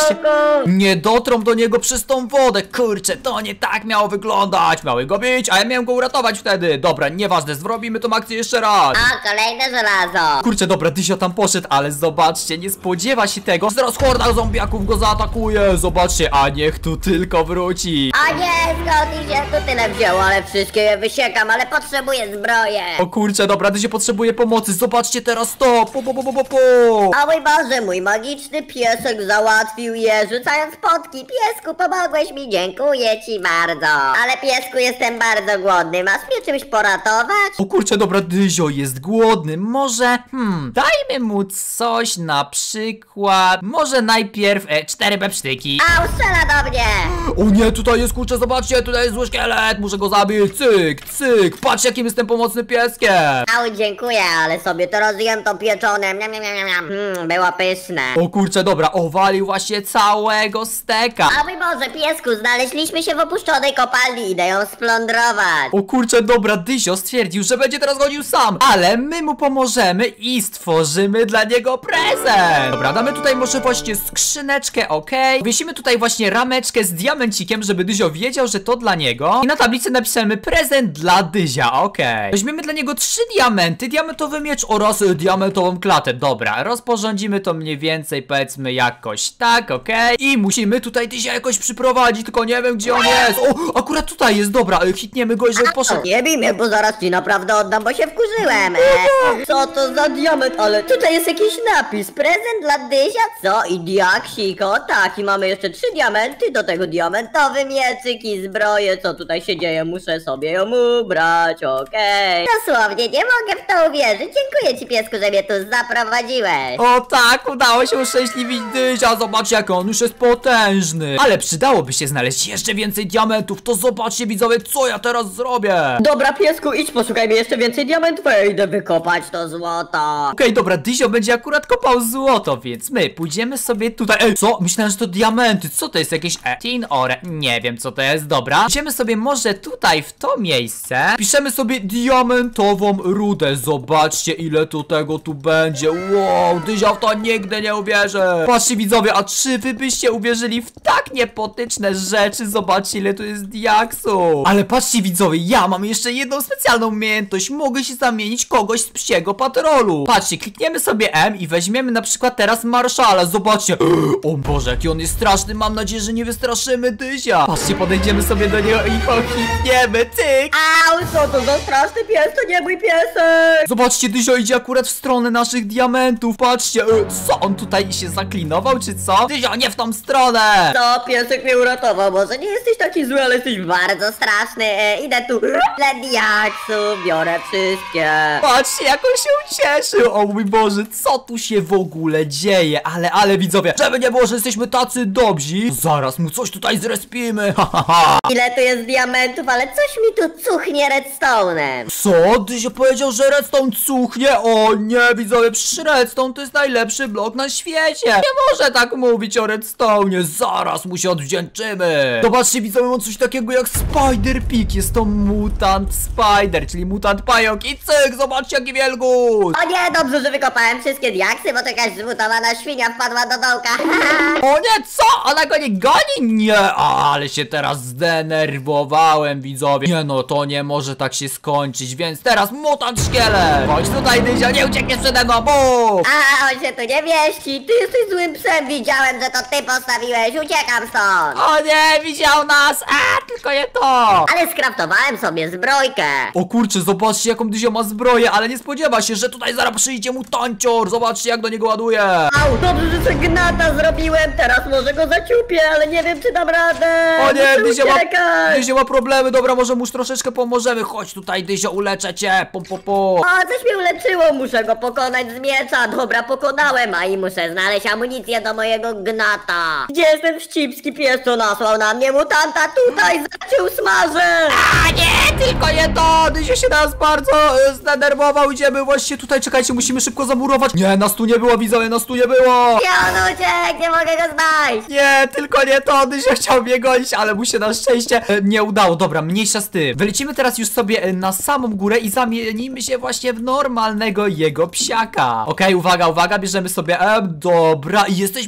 A: Patrzcie, nie dotrą do niego przez tą wodę. Kurczę, to nie tak miało wyglądać. Miały go bić, a ja miałem go uratować wtedy. Dobra, nieważne, zrobimy tą akcję jeszcze raz.
G: O, kolejne żelazo.
A: Kurczę, dobra, Dyzio tam poszedł, ale zobaczcie, nie spodziewa się tego. Zaraz horda zombiaków go zaatakuje. Zobaczcie, a niech tu tylko wróci.
G: O nie, skąd ich się tu tyle wzięło, ale wszystkie je wysiekam, ale potrzebuję zbroję.
A: O kurczę, dobra, Dyzio potrzebuje pomocy. Zobaczcie teraz to. Po, po, po, po, po, po.
G: O mój Boże, mój magiczny piesek załatwił je, rzucając potki. Piesku, pomogłeś mi, dziękuję ci bardzo. Ale piesku, jestem bardzo głodny, masz mnie czymś poratować?
A: O kurczę, dobra, Dyzio jest głodny. Może, hmm, dajmy mu coś, na przykład, może najpierw e, cztery pepsztyki.
G: Au, strzela do mnie!
A: O nie, tutaj jest, kurczę, zobaczcie, tutaj jest zły szkielet. Muszę go zabić, cyk, cyk. Patrz, jakim jestem pomocnym pieskiem.
G: Au, dziękuję, ale sobie to rozjem to pieczone. Miam, miam, miam, miam. Hmm, było pyszne.
A: O kurczę, dobra, owalił właśnie całego steka.
G: O mój Boże, piesku, znaleźliśmy się w opuszczonej kopalni, idę ją splądrować.
A: O kurczę, dobra, Dyzio stwierdził, że będzie teraz chodził sam, ale my mu pomożemy i stworzymy dla niego prezent. Dobra, damy tutaj może właśnie skrzyneczkę, okej. Wiesimy tutaj właśnie rameczkę z diamencikiem, żeby Dyzio wiedział, że to dla niego. I na tablicy napiszemy prezent dla Dyzia, okej. Weźmiemy dla niego trzy diamenty, diamentowy miecz oraz y, diamentową klatę. Dobra, rozporządzimy to mniej więcej, powiedzmy jakoś tak, okej. I musimy tutaj Dyzia jakoś przyprowadzić, tylko nie wiem gdzie on jest. O, akurat tutaj jest, dobra, y, hitniemy go i żeby poszedł.
G: Nie bij mnie, bo zaraz ci naprawdę oddam, bo się wkurzyłem. E, co to za diament? Ale tutaj jest jakiś napis. Prezent dla Dyzia? Co? I diaksik, o tak. I mamy jeszcze trzy diamenty, do tego diamentowy mieczyk i zbroję. Co tutaj się dzieje? Muszę sobie ją ubrać, okej. Dosłownie, nie mogę w to uwierzyć. Dziękuję ci, piesku, że mnie tu zaprowadziłeś.
A: O tak, udało się uszczęśliwić Dyzia, zobaczcie jak on już jest potężny. Ale przydałoby się znaleźć jeszcze więcej diamentów, to zobaczcie widzowie, co ja teraz zrobię.
G: Dobra, piesku, idź poszukaj mi jeszcze więcej diamentów, a ja idę wykopać to złoto.
A: Okej, dobra, Dyzio będzie akurat kopał złoto, więc my pójdziemy sobie tutaj. Ej, co? Myślałem, że to diamenty, co to jest jakieś e, tin ore? Nie wiem co to jest, dobra. Idziemy sobie może tutaj w to miejsce. Piszemy sobie diamentową rudę, zobaczcie ile tu tego tu będzie. Wow, Dyzio w to nigdy nie uwierzę. Patrzcie widzowie, a czy wy byście uwierzyli w tak niepotyczne rzeczy? Zobaczcie ile tu jest diaksu. Ale patrzcie widzowie, ja mam jeszcze jedną specjalną umiejętność. Mogę się zamienić kogoś z psiego patrolu. Patrzcie, klikniemy sobie M i weźmiemy na przykład teraz Marszala. Zobaczcie. O Boże, jaki on jest straszny. Mam nadzieję, że nie wystraszymy Dyzia. Patrzcie, podejdziemy sobie do niego i pochitniemy. Tyk.
G: Au, co to za straszny pies, to nie mój piesek.
A: Zobaczcie, Dyzio idzie akurat w stronę naszych diamentów. Patrzcie, e, co on tutaj się zaklinował, czy co? Dyzio, nie w tą stronę.
G: Co, piesek mnie uratował, może nie jesteś taki zły, ale jesteś bardzo straszny. E, idę tu dla diaksu, biorę wszystkie.
A: Patrzcie, jak on się ucieszył. O mój Boże, co tu się w ogóle dzieje? Ale, ale widzowie, żeby nie było, że jesteśmy tacy dobrzy, zaraz mu coś tutaj zrespimy. Ha, ha, ha.
G: Ile tu jest diamentów, ale coś mi tu cuchnie redstone'em.
A: Co? Dyzio powiedział, że redstone cuchnie? O nie, widzowie, przecież redstone to jest najlepszy blok na świecie. Nie może tak mówić o redstone. Zaraz mu się odwdzięczymy. Zobaczcie, widzowie, mam coś takiego jak Spider Pig. Jest to mutant spider, czyli mutant pająk. I cyk, zobaczcie jaki wielgus.
G: O nie, dobrze, że wykopałem wszystkie diaksy, bo to jakaś zmutowana świnia wpadła do dołka.
A: O nie, co? Ona go nie goni? Nie, ale się teraz zdenerwowałem, widzowie. Nie no, to nie może tak się skończyć, więc teraz mutant szkielet. Chodź tutaj, Dyzio, nie uciekniesz przede mną, bum!
G: A, on się tu nie mieści. Ty jesteś złym psem, widziałem, że to ty postawiłeś. Uciekam stąd.
A: O nie, widział nas! A, tylko nie to!
G: Ale skraftowałem sobie zbrojkę.
A: O kurczę, zobaczcie jaką Dyzio ma zbroję, ale nie spodziewa się, że tutaj zaraz przyjdzie mu tancior. Zobaczcie jak do niego ładuje.
G: Au, dobrze, że sobie gnata zrobiłem. Teraz może go zaciupię, ale nie wiem, czy dam radę.
A: O nie,
G: Muszę
A: Dyzio ma,
G: uciekać.
A: Dyzio ma problemy, dobra, może mu już troszeczkę pomożemy. Chodź tutaj, Dyzio, uleczę cię, pom, pom, pom.
G: O, coś mnie uleczyło, muszę go pokonać z miecza. Dobra, pokonałem, a i muszę znaleźć amunicję do mojego gnata. Gdzie jest ten wścibski pies, co nasłał na mnie mutanta? Tutaj zaciął smażę.
A: A nie, tylko nie to! Dyzio się nas bardzo e, zdenerwował. Idziemy właśnie tutaj, czekajcie, musimy szybko zamurować. Nie, nas tu nie było, widzowie, nas tu nie było.
G: Ja on uciekł, nie mogę go znaleźć.
A: Nie, tylko nie to, Dyzio chciał mnie gonić, ale mu się na szczęście e, nie udało. Dobra, mniejsza z tym. Wylecimy teraz już sobie e, na samą górę i zamienimy się właśnie w normalnego jego psiaka. Okej, okay, uwaga, uwaga, bierzemy sobie, e, dobra, i jesteśmy już normalni.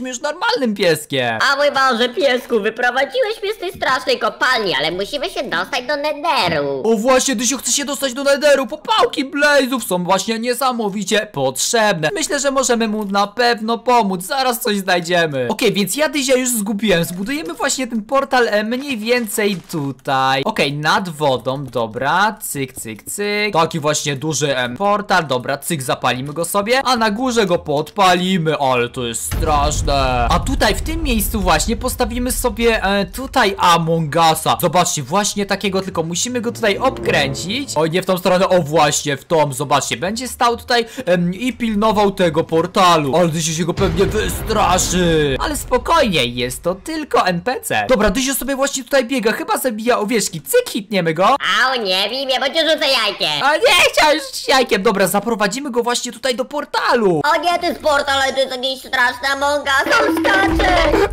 A: normalnym pieskiem.
G: A mój Boże, piesku, wyprowadziłeś mnie z tej strasznej kopalni, ale musimy się dostać do Netheru.
A: O właśnie, Dysio chce się dostać do Netheru. Popałki Blaze'ów są właśnie niesamowicie potrzebne. Myślę, że możemy mu na pewno pomóc. Zaraz coś znajdziemy. Okej, okay, więc ja Dyzia już zgubiłem. Zbudujemy właśnie ten portal e, mniej więcej tutaj. Okej, okay, nad wodą, dobra. Cyk, cyk, cyk. Taki właśnie duży em, portal. Dobra, cyk, zapalimy go sobie. A na górze go podpalimy. Ale to jest straszne. A tutaj w tym miejscu właśnie postawimy sobie e, tutaj Among Usa. Zobaczcie, właśnie takiego, tylko musimy go tutaj obkręcić. Oj, nie w tą stronę, o właśnie w tą. Zobaczcie, będzie stał tutaj em, i pilnował tego portalu. Ale Dysio się go pewnie wystraszy. Ale spokojnie, jest to tylko en pe ce. Dobra, Dysio sobie właśnie tutaj biega, chyba zabija owieczki. Cyk, hitniemy go.
G: Au, nie bij mnie, bo cię rzucę jajkiem.
A: A nie, chciałem rzucić jajkiem. Dobra, zaprowadzimy go właśnie tutaj do portalu.
G: O nie, to jest portal, ale to jest jakiś straszny Among Us, on skacze.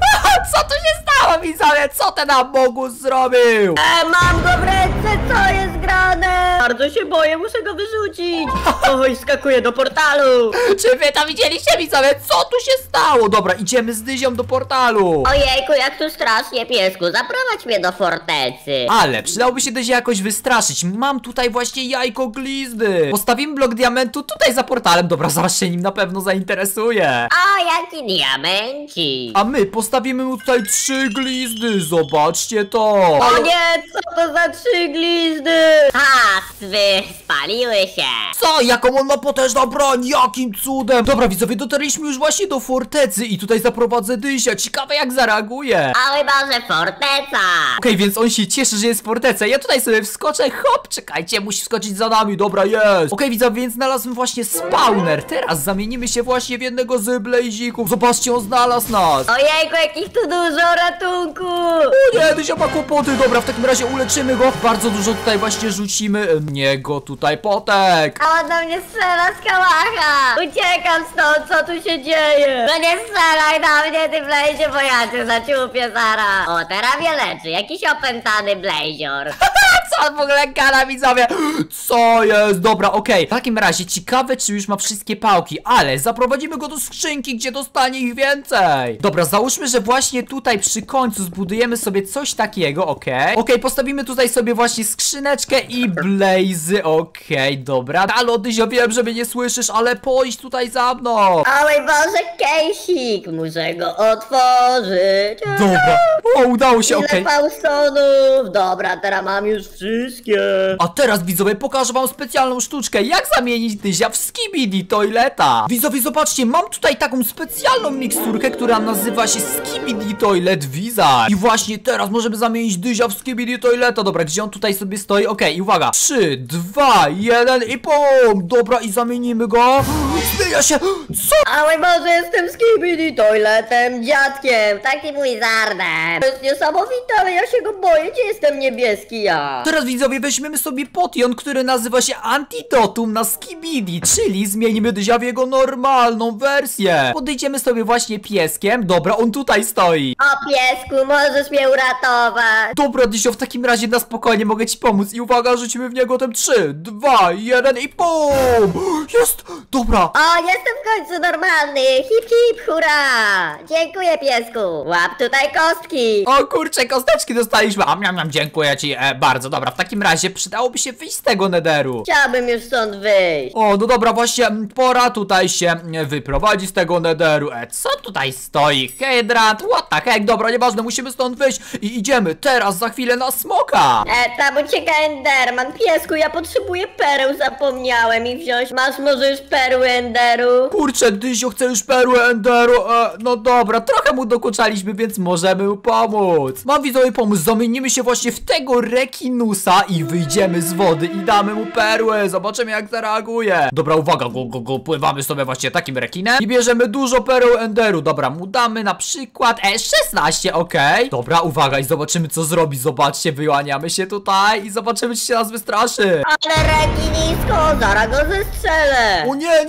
A: Co tu się stało, widzowie? Co ten Among Us zrobił?
G: E, mam go w ręce, co jest grane? Bardzo się boję, muszę go wyrzucić. Oj, skakuję do portalu.
A: Czy wy to widzieliście, widzowie? Co tu się stało? Dobra, idziemy z Dyzią do portalu.
G: Ojejku, jak tu strasznie, piesku, zaprowadź mnie do fortecy.
A: Ale przydałoby się Dyzię jakoś wystraszyć. Mam tutaj właśnie jajko glizdy. Postawimy blok diamentu tutaj za portalem. Dobra, zaraz się nim na pewno zainteresuje.
G: O, jaki diamenci.
A: A my postawimy mu tutaj trzy glizdy. Zobaczcie to.
G: O nie, co to za trzy glizdy? Ha, swy, spaliły się.
A: Co? Jaką on ma potężną broń? Jakim cudem? Dobra, widzowie, dotarliśmy już właśnie do fortecy i tutaj zaprowadzę Dysia. Ciekawe jak zareaguje.
G: A mój Boże, forteca.
A: Okej, okay, więc on się cieszy, że jest w fortece. Ja tutaj sobie wskoczę, hop, czekajcie, musi skoczyć za nami, dobra, jest. Okej, okay, widzowie, więc znalazłem właśnie spawner. Teraz zamienimy się właśnie w jednego z blazików. Zobaczcie, on znalazł nas.
G: Ojejku, jakich tu dużo, ratunku.
A: O nie, Dysia ma kłopoty. Dobra, w takim razie uleczymy go. Bardzo dużo tutaj właśnie rzucimy niego tutaj potek.
G: A on do mnie strzela z kałacha. Uciekam stąd, co tu się dzieje? No nie strzelaj na mnie, ty Blazie, bo ja cię zaciupię zaraz. O, teraz mnie leczy, jakiś opętany Blazior.
A: Co on w ogóle gada, widzowie? Co jest? Dobra, okej. Okay. W takim razie ciekawe, czy już ma wszystkie pałki, ale zaprowadzimy go do skrzynki, gdzie dostanie ich więcej. Dobra, załóżmy, że właśnie tutaj przy końcu zbudujemy sobie coś takiego, okej. Okay. Okej, okay, postawimy tutaj sobie właśnie skrzyneczkę i blazy, okej, okay, dobra. Halo, Dyzio, wiem, że mnie nie słyszysz, ale pójdź tutaj za mną.
G: O mój Boże, kejsik, muszę go otworzyć.
A: Dobra, o, udało się, okej.
G: Ile pausonów? Dobra, teraz mam już wszystkie.
A: A teraz, widzowie, pokażę wam specjalną sztuczkę, jak zamienić Dyzia w Skibidi Toileta. Widzowie, zobaczcie, mam tutaj taką specjalną miksturkę, która nazywa się Skibidi Toilet Wizard. I właśnie teraz możemy zamienić Dyzia w Skibidi Toileta. Dobra, gdzie on tutaj sobie stoi? Okej, okay, uwaga, trzy, dwa, jeden i pum. Dobra, i zamienimy go. Zmienia się. Co?
G: A mój Boże, jestem Skibidi Toiletem, dziadkiem, takim wizardem. To jest niesamowite, ale ja się go boję, gdzie jestem niebieski ja?
A: Teraz, widzowie, weźmiemy sobie potion, który nazywa się Antidotum na Skibidi, czyli zmienimy Dyzia w jego normalną wersję. Podejdziemy sobie właśnie pieskiem. Dobra, on tutaj stoi.
G: O piesku, możesz mnie uratować.
A: Dobra, Dysio, w takim razie na spokojnie mogę ci pomóc. I uwaga, rzucimy w niego ten trzy, dwa, jeden i pum! Jest! Dobra.
G: O, jestem w końcu normalny. Hip hip, hurra! Dziękuję, piesku. Łap tutaj kostki.
A: O kurczę, kosteczki dostaliśmy. A miam, miam, dziękuję ci e, bardzo. Dobra, w takim razie przydałoby się wyjść z tego Netheru.
G: Chciałbym już stąd wyjść.
A: O, no dobra, właśnie m, pora tutaj się m, wyprowadzić z tego Netheru. E, co tutaj stoi? Hydrant, what the heck? Dobra, nieważne, musimy stąd wyjść i idziemy teraz za chwilę na smoka.
G: E, tam ucieka Enderman. Piesku, ja potrzebuję pereł, zapomniałem ich wziąć. Masz może już perły Enderu?
A: Kurczę, Dysio chce już perły Enderu. E, no dobra, trochę mu dokuczaliśmy, więc możemy mu pomóc. Mam widzowie pomóc, zamienimy się właśnie w tego rekinusa i wyjdziemy z wody i damy mu perły. Zobaczymy jak zareaguje. Dobra, uwaga, go, go, go, pływamy sobie właśnie takim rekinem i bierzemy dużo pereł Enderu. Dobra, mu damy na przykład e, szesnaście, okej. Okay. Dobra, uwaga i zobaczymy co zrobi. Zobaczcie, wyłaniamy się tutaj i zobaczymy czy się nas wystraszy.
G: Ale rekinisko, zaraz go zestrzelę.
A: O nie, nie, tylko że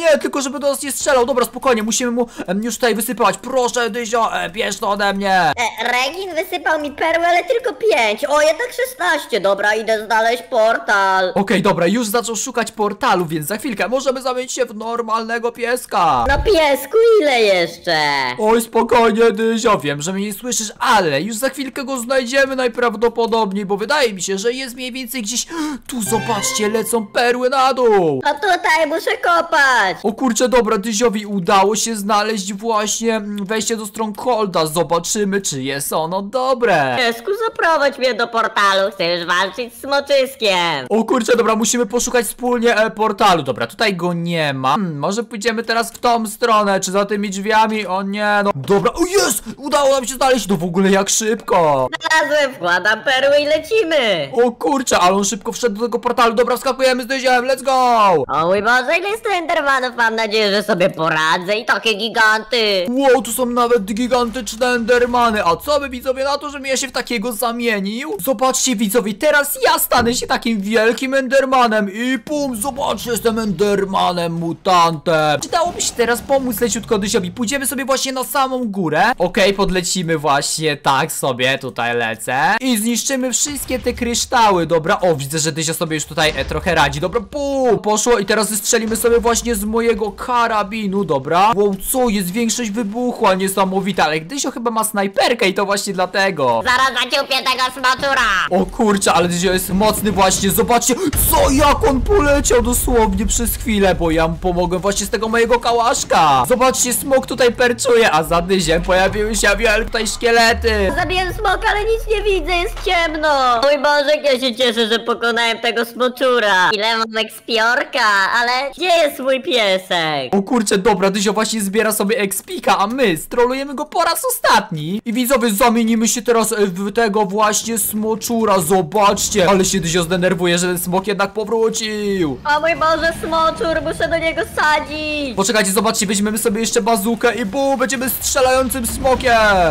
A: żeby do nas nie strzelał. Dobra, spokojnie, musimy mu em, już tutaj wysypać. Proszę, Dyzio, e, bierz to ode mnie.
G: E, Regin wysypał mi perły, ale tylko pięć. O, jednak szesnaście. Dobra, idę znaleźć portal.
A: Okej, dobra, już zaczął szukać portalu, więc za chwilkę możemy zamienić się w normalnego pieska.
G: No piesku, ile jeszcze?
A: Oj, spokojnie, Dyzio, wiem, że mnie nie słyszysz, ale już za chwilkę go znajdziemy najprawdopodobniej, bo wydaje mi się, że jest mniej więcej gdzieś... Tu, zobaczcie, lecą perły na dół.
G: No tutaj muszę kopać.
A: O kurczę, dobra, Dyziowi udało się znaleźć właśnie mm, wejście do Strongholda. Zobaczymy, czy jest ono dobre.
G: Piesku, zaprowadź mnie do portalu. Chcę już walczyć z smoczyskiem.
A: O kurczę, dobra, musimy poszukać wspólnie e, portalu. Dobra, tutaj go nie ma. Hmm, może pójdziemy teraz w tą stronę, czy za tymi drzwiami? O nie, no. Dobra, o jest! Udało nam się znaleźć. No w ogóle jak szybko.
G: Znalazłem, wkładam perły i lecimy.
A: O kurczę, ale on szybko wszedł do tego portalu. Dobra, wskakujemy z Dyziem, let's go!
G: O mój Boże, ile jest Endermanów? Mam nadzieję, że sobie poradzę i takie giganty.
A: Wow, tu są nawet gigantyczne endermany. A co by widzowie na to, żebym ja się w takiego zamienił? Zobaczcie widzowie, teraz ja stanę się takim wielkim endermanem. I pum, zobaczcie, jestem endermanem, mutantem. Przydałoby się teraz pomóc leciutko Dyziowi. Pójdziemy sobie właśnie na samą górę. Okej, okay, podlecimy właśnie tak sobie, tutaj lecę. I zniszczymy wszystkie te kryształy, dobra? O, widzę, że Dyzio sobie już tutaj e, trochę radzi. Dobra, pum, poszło i teraz zestrzelimy sobie właśnie z mojego karabinu, dobra? Wow, co? Jest większość wybuchła, niesamowita. Ale Dyzio chyba ma snajperkę i to właśnie dlatego.
G: Zaraz zaciupię tego smoczura.
A: O kurczę, ale Dyzio jest mocny właśnie. Zobaczcie, co? Jak on poleciał dosłownie przez chwilę, bo ja mu pomogłem właśnie z tego mojego kałaszka. Zobaczcie, smok tutaj perczuje, a za Dyziem pojawiły się wielkie tutaj szkielety.
G: Zabiłem smoka, ale nic nie widzę, jest ciemno. Mój Boże, jak ja się cieszę, że pokonałem tego smoczura. Ile mam ekspiorka, ale gdzie jest mój piesek?
A: O kurczę, dobra, Dyzio właśnie zbiera sobie expika, a my strolujemy go po raz ostatni. I widzowie, zamienimy się teraz w tego właśnie smoczura. Zobaczcie, ale się Dyzio zdenerwuje, że ten smok jednak powrócił.
G: O mój Boże, smoczur, muszę do niego sadzić.
A: Poczekajcie, zobaczcie, weźmiemy sobie jeszcze bazukę i bum, będziemy strzelającym smokiem.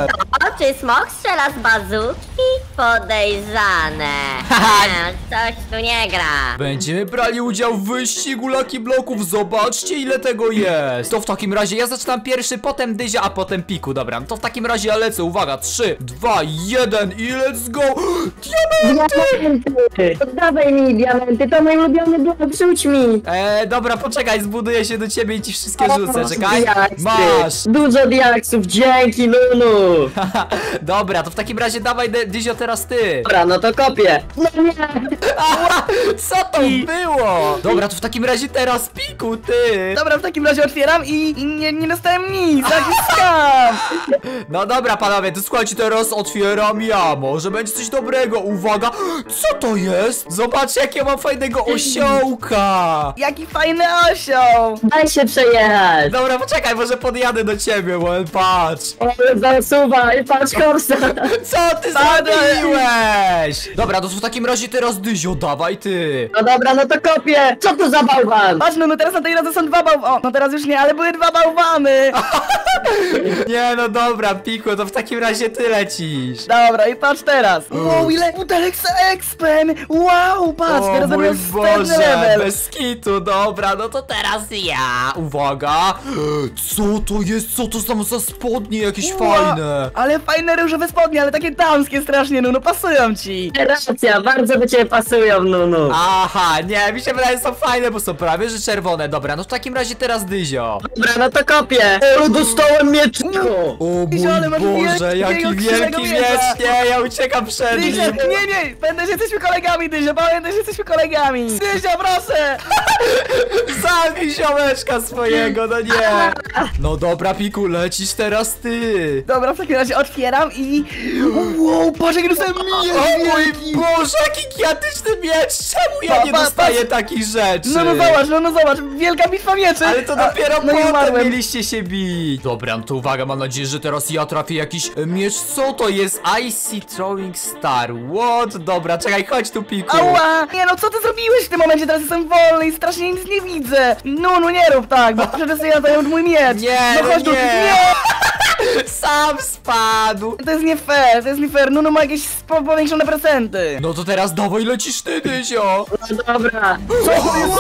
G: O, czy smok strzela z bazuki? Podejrzane.
A: Haha.
G: Coś tu nie gra.
A: Będziemy brali udział w wyścigu Lucky Bloków. Zobaczcie, ile tego jest. To w takim razie ja zaczynam pierwszy, potem Dyzia, a potem Piku. Dobra, to w takim razie ja lecę. Uwaga, trzy, dwa, jeden i let's go.
D: Diamenty! Oddawaj mi diamenty, to mój ulubiony blok, rzuć mi!
A: Eee, dobra, poczekaj, zbuduję się do ciebie i ci wszystkie rzucę, czekaj.
D: Diaksy.
A: Masz.
D: Dużo diaksów, dzięki Nunu!
A: Dobra, to w takim razie dawaj, Dy- Dyzio, teraz ty.
D: Dobra, no to kopię. No nie!
A: Aha, co to było? Dobra, to w takim razie teraz Piku, ty.
H: Dobra, w takim razie otwieram i, i nie, nie dostałem nic, jaki skam!
A: No dobra, panowie, to słuchajcie, teraz otwieram ja. Może będzie coś dobrego. Uwaga, co to jest? Zobaczcie, jakiego mam fajnego osiołka.
H: Jaki fajny osioł!
D: Daj się przejechać!
A: Dobra, poczekaj, może podjadę do ciebie, bo patrz.
D: O, zasuwaj, patrz korsa!
A: Co ty zrobiłeś? Dobra, to w takim razie teraz Dyzio, dawaj ty.
D: No dobra, no to kopię! Co to za bałwan?
H: Patrz, no, no teraz na tej drodze są dwa bałwany. O, no teraz już nie, ale były dwa bałwany!
A: Nie, no dobra, Piku, to w takim razie ty lecisz.
H: Dobra, i patrz teraz. Wow, ile butelek z expem! Wow, patrz,
A: O
H: teraz
A: mój
H: zrobiłem następny
A: Boże,
H: level.
A: bez kitu, dobra, no to teraz ja. Uwaga. Co to jest? Co to są za spodnie jakieś
H: Wow,
A: fajne?
H: ale fajne różowe spodnie, ale takie damskie strasznie, no, no pasują ci.
D: Racja, bardzo do ciebie pasują, Nunu.
A: Aha, nie, mi się wydaje, że są fajne, bo są prawie że czerwone. Dobra, no w takim razie teraz Dyzio.
D: Dobra, no to kopię! O, dostałem mieczko!
A: O
H: Dyzio, ale masz
A: mój
H: wielki-
A: Boże, jaki
H: wielkiego
A: wielki
H: miecza.
A: miecz. Nie, ja uciekam przed
H: Dyzio,
A: nim.
H: nie, nie, pamiętaj, że jesteśmy kolegami, Dyzio, pamiętaj, że jesteśmy kolegami. Dyzio, proszę!
A: Zabij ziomeczka swojego, no nie. No dobra, Piku, lecisz teraz ty.
H: Dobra, w takim razie otwieram i... Wow, Boże, jaki dostałem miecz!
A: O mój
H: wielki.
A: Boże, jaki gigantyczny miecz. Czemu ja nie
H: Pa, pa,
A: dostaję
H: pa.
A: takich rzeczy?
H: No, no zobacz, no, no zobacz, wielka bitwa mieczy!
A: Ale to
H: A,
A: dopiero
H: no i
A: potem
H: umarłem.
A: mieliście się bić. Dobra, no to uwaga, mam nadzieję, że teraz ja trafię jakiś e, miecz. Co to jest? Icy Throwing Star. What? Dobra, czekaj, chodź tu, Piku.
H: Ała! Nie no, co ty zrobiłeś w tym momencie? Teraz jestem wolny i strasznie nic nie widzę! No, no nie rób tak, bo przecież ja zająłem mój miecz!
A: Nie,
H: no
A: no
H: chodź tu!
A: nie.
H: Nie!
A: sam spadł.
H: To jest nie fair, to jest nie fair. Nunu ma jakieś spo- powiększone procenty.
A: No to teraz dawaj lecisz ty, Dyzio.
D: No dobra.
H: Co to jest?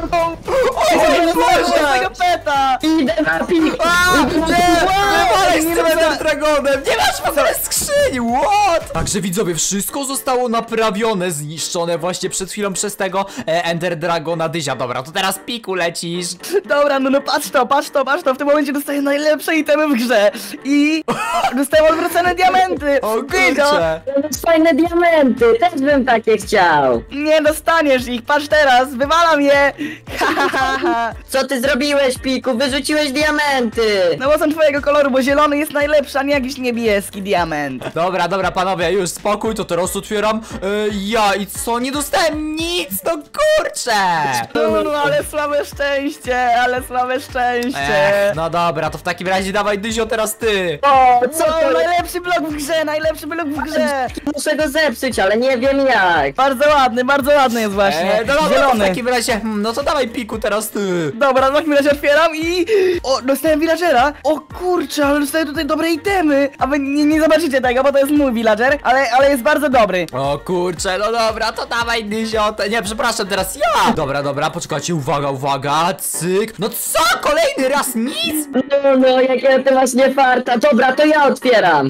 A: Boże!
H: Tego peta!
D: Idę na pik.
A: A, nie, wywalaj z
H: nie
A: tym
H: będę-
A: Dragonem, nie masz w ogóle skrzyni, what? Także widzowie, wszystko zostało naprawione, zniszczone właśnie przed chwilą przez tego e, Ender Dragona Dyzia. Dobra, to teraz Piku lecisz.
H: Dobra, no no patrz to, patrz to, patrz to. W tym momencie dostaję najlepsze itemy w grze. I o, dostaję odwrócone diamenty.
A: O
H: Dyzio,
A: kurczę.
D: Fajne diamenty, też bym takie chciał.
H: nie dostaniesz ich, patrz teraz, wywalam je. Ha, ha, ha, ha.
D: Co ty zrobiłeś, Piku? Wyrzuciłeś diamenty.
H: No bo są twojego koloru, bo zielony jest najlepszy, a nie jakiś niebieski diament.
A: Dobra, dobra, panowie, już spokój, to teraz otwieram. E, ja i co? Nie dostałem nic, no kurczę!
H: No, no, ale słabe szczęście, ale słabe szczęście.
A: Ech, no dobra, to w takim razie dawaj Dyzio, teraz ty.
D: O, co
H: Co,
D: to jest?
H: najlepszy blok w grze, najlepszy blok w grze.
D: Muszę go zepsuć, ale nie wiem jak.
H: Bardzo ładny, bardzo ładny jest właśnie.
A: E, no dobra, to w
H: Zielony.
A: takim razie, hmm, no to dawaj Piku, teraz ty.
H: Dobra, w takim razie otwieram i... O, dostałem villagera. O kurczę, ale dostaję tutaj dobre itemy. A wy nie, nie zobaczycie tego, bo to jest mój villager, ale, ale jest bardzo dobry.
A: O kurczę, no dobra, to dawaj Dyzio, te- nie, przepraszam, teraz ja. Dobra, dobra, poczekajcie, uwaga, uwaga, cyk. No co, kolejny raz nic?
D: No, no, jakie ty masz niefarta. Dobra, to ja otwieram.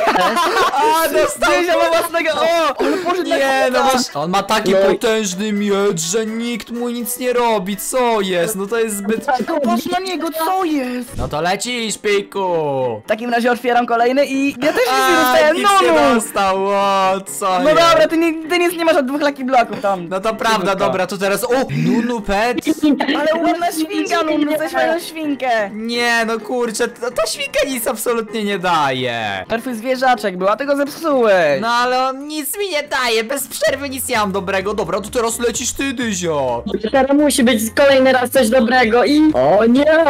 A: A, dostał.
H: Dyzio ma własnego... O, ale poszedł na
A: Nie, no
H: kota.
A: masz, on ma taki
D: No i-
A: potężny miecz, że nikt mu nic nie robi, co jest? No to jest zbyt...
H: Patrz na niego, co jest?
A: No to lecisz, Piku.
H: W takim razie otwieram kolejny i... Ja też nic nie
A: A,
H: dostałem,
A: nic
H: no
A: nie
H: no.
A: dostał, o, co
H: No
A: jest?
H: dobra, ty, nie, ty nic nie masz od dwóch lucky bloków tam.
A: No to prawda, dobra, to teraz... O, Nunu Pet.
H: Ale ładna świnka, Nunu, coś fajną świnkę.
A: Nie, no kurczę, ta, ta świnka nic absolutnie nie daje.
H: Perfy zwierzaczek był, a ty go zepsułeś.
A: No ale on nic mi nie daje, bez przerwy nic nie mam dobrego. Dobra, to teraz lecisz ty, Dyzio.
D: Teraz musi być kolejny raz coś dobrego i... O nie!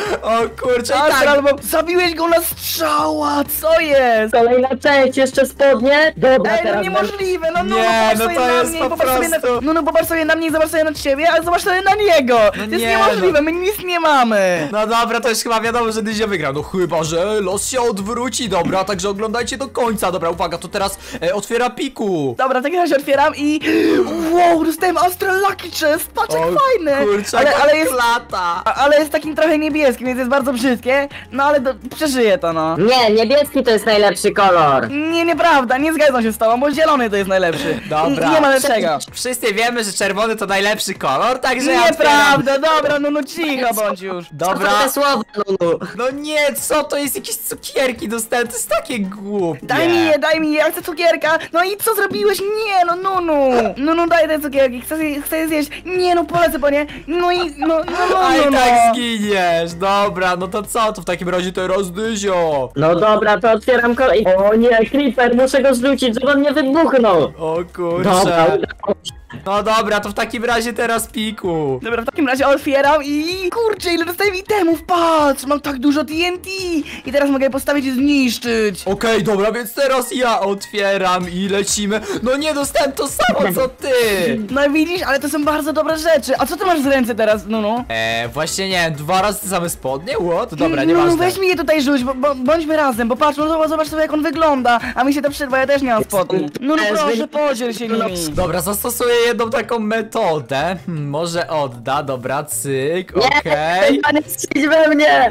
A: O kurczę, i
H: Astral,
A: tak.
H: bo zabiłeś go na strzała, co jest?
D: Kolejna część, jeszcze spodnie. Dobra,
H: Ej, no
D: teraz...
H: niemożliwe, no no,
A: Nie,
H: popatrz
A: no
H: sobie
A: to
H: na
A: jest
H: mnie,
A: po
H: i popatrz sobie na...
A: prostu-
H: No no, popatrz sobie na mnie i zobacz sobie na ciebie, ale zobacz sobie na niego. To jest
A: nie,
H: niemożliwe, my nic nie mamy.
A: No dobra, to już chyba wiadomo, że Dyzio wygrał. No chyba, że los się odwróci, dobra, także oglądajcie do końca. Dobra, uwaga, to teraz e, otwiera Piku.
H: Dobra, w takim razie otwieram i... Wow, dostałem Astral Lucky Chest, patrz jak
A: O,
H: fajne.
A: kurczę,
H: ale,
A: jaka
H: ale jest...
A: klata.
H: a- Ale jest takim trochę niebieskim, więc jest bardzo brzydkie. No ale do... przeżyję to, no.
D: Nie, niebieski to jest najlepszy kolor.
H: Nie, nieprawda, nie zgadzam się z tobą, bo zielony to jest najlepszy.
A: Dobra.
H: I, nie ma lepszego.
A: Wszyscy wiemy, że czerwony to najlepszy kolor, także ja otwieram.
H: Nieprawda, dobra, no no cicho bądź już.
A: Dobra.
D: Co to te słowa, Nunu?
A: No nie, co to jest? Jakieś cukierki dostałem, to jest takie głupie.
H: Daj mi je, daj mi je, ja chcę cukierka. No i co zrobiłeś? Nie, no Nunu. Nunu, daj te cukierki, chcę, je- chcę je zjeść. Nie, no polecę po nie. No i, no, no, no,
A: A
H: no,
A: i
H: no.
A: tak zginiesz, dobra, no to co, to w takim razie teraz Dyzio.
D: No dobra, to otwieram kolej. O nie, Creeper, muszę go zrzucić, żeby on nie wybuchnął.
A: O
D: Dobra,
A: kurczę.
D: udało się.
A: No dobra, to w takim razie teraz Piku.
H: Dobra, w takim razie otwieram i... Kurczę, ile dostałem itemów, patrz, mam tak dużo T N T. I teraz mogę je postawić i zniszczyć.
A: Okej, dobra, więc teraz ja otwieram i lecimy. No nie, dostałem to samo co ty.
H: No widzisz, ale to są bardzo dobre rzeczy. A co ty masz w ręce teraz, Nunu?
A: Eee, właśnie nie wiem, dwa razy te same spodnie? What? Dobra, nie
H: Nunu,
A: ważne.
H: weź mi je tutaj rzuć, bo, bo, bądźmy razem, bo patrz, no zobacz, zobacz sobie jak on wygląda. A mi się to przydwa, ja też nie mam spodni. Nunu,
D: Też
H: proszę,
D: wy-
H: podziel się nimi.
A: Dobra, zastosuję jedną taką metodę. Hmm, może odda, dobra, cyk, okej.
D: Nie strzelić we mnie!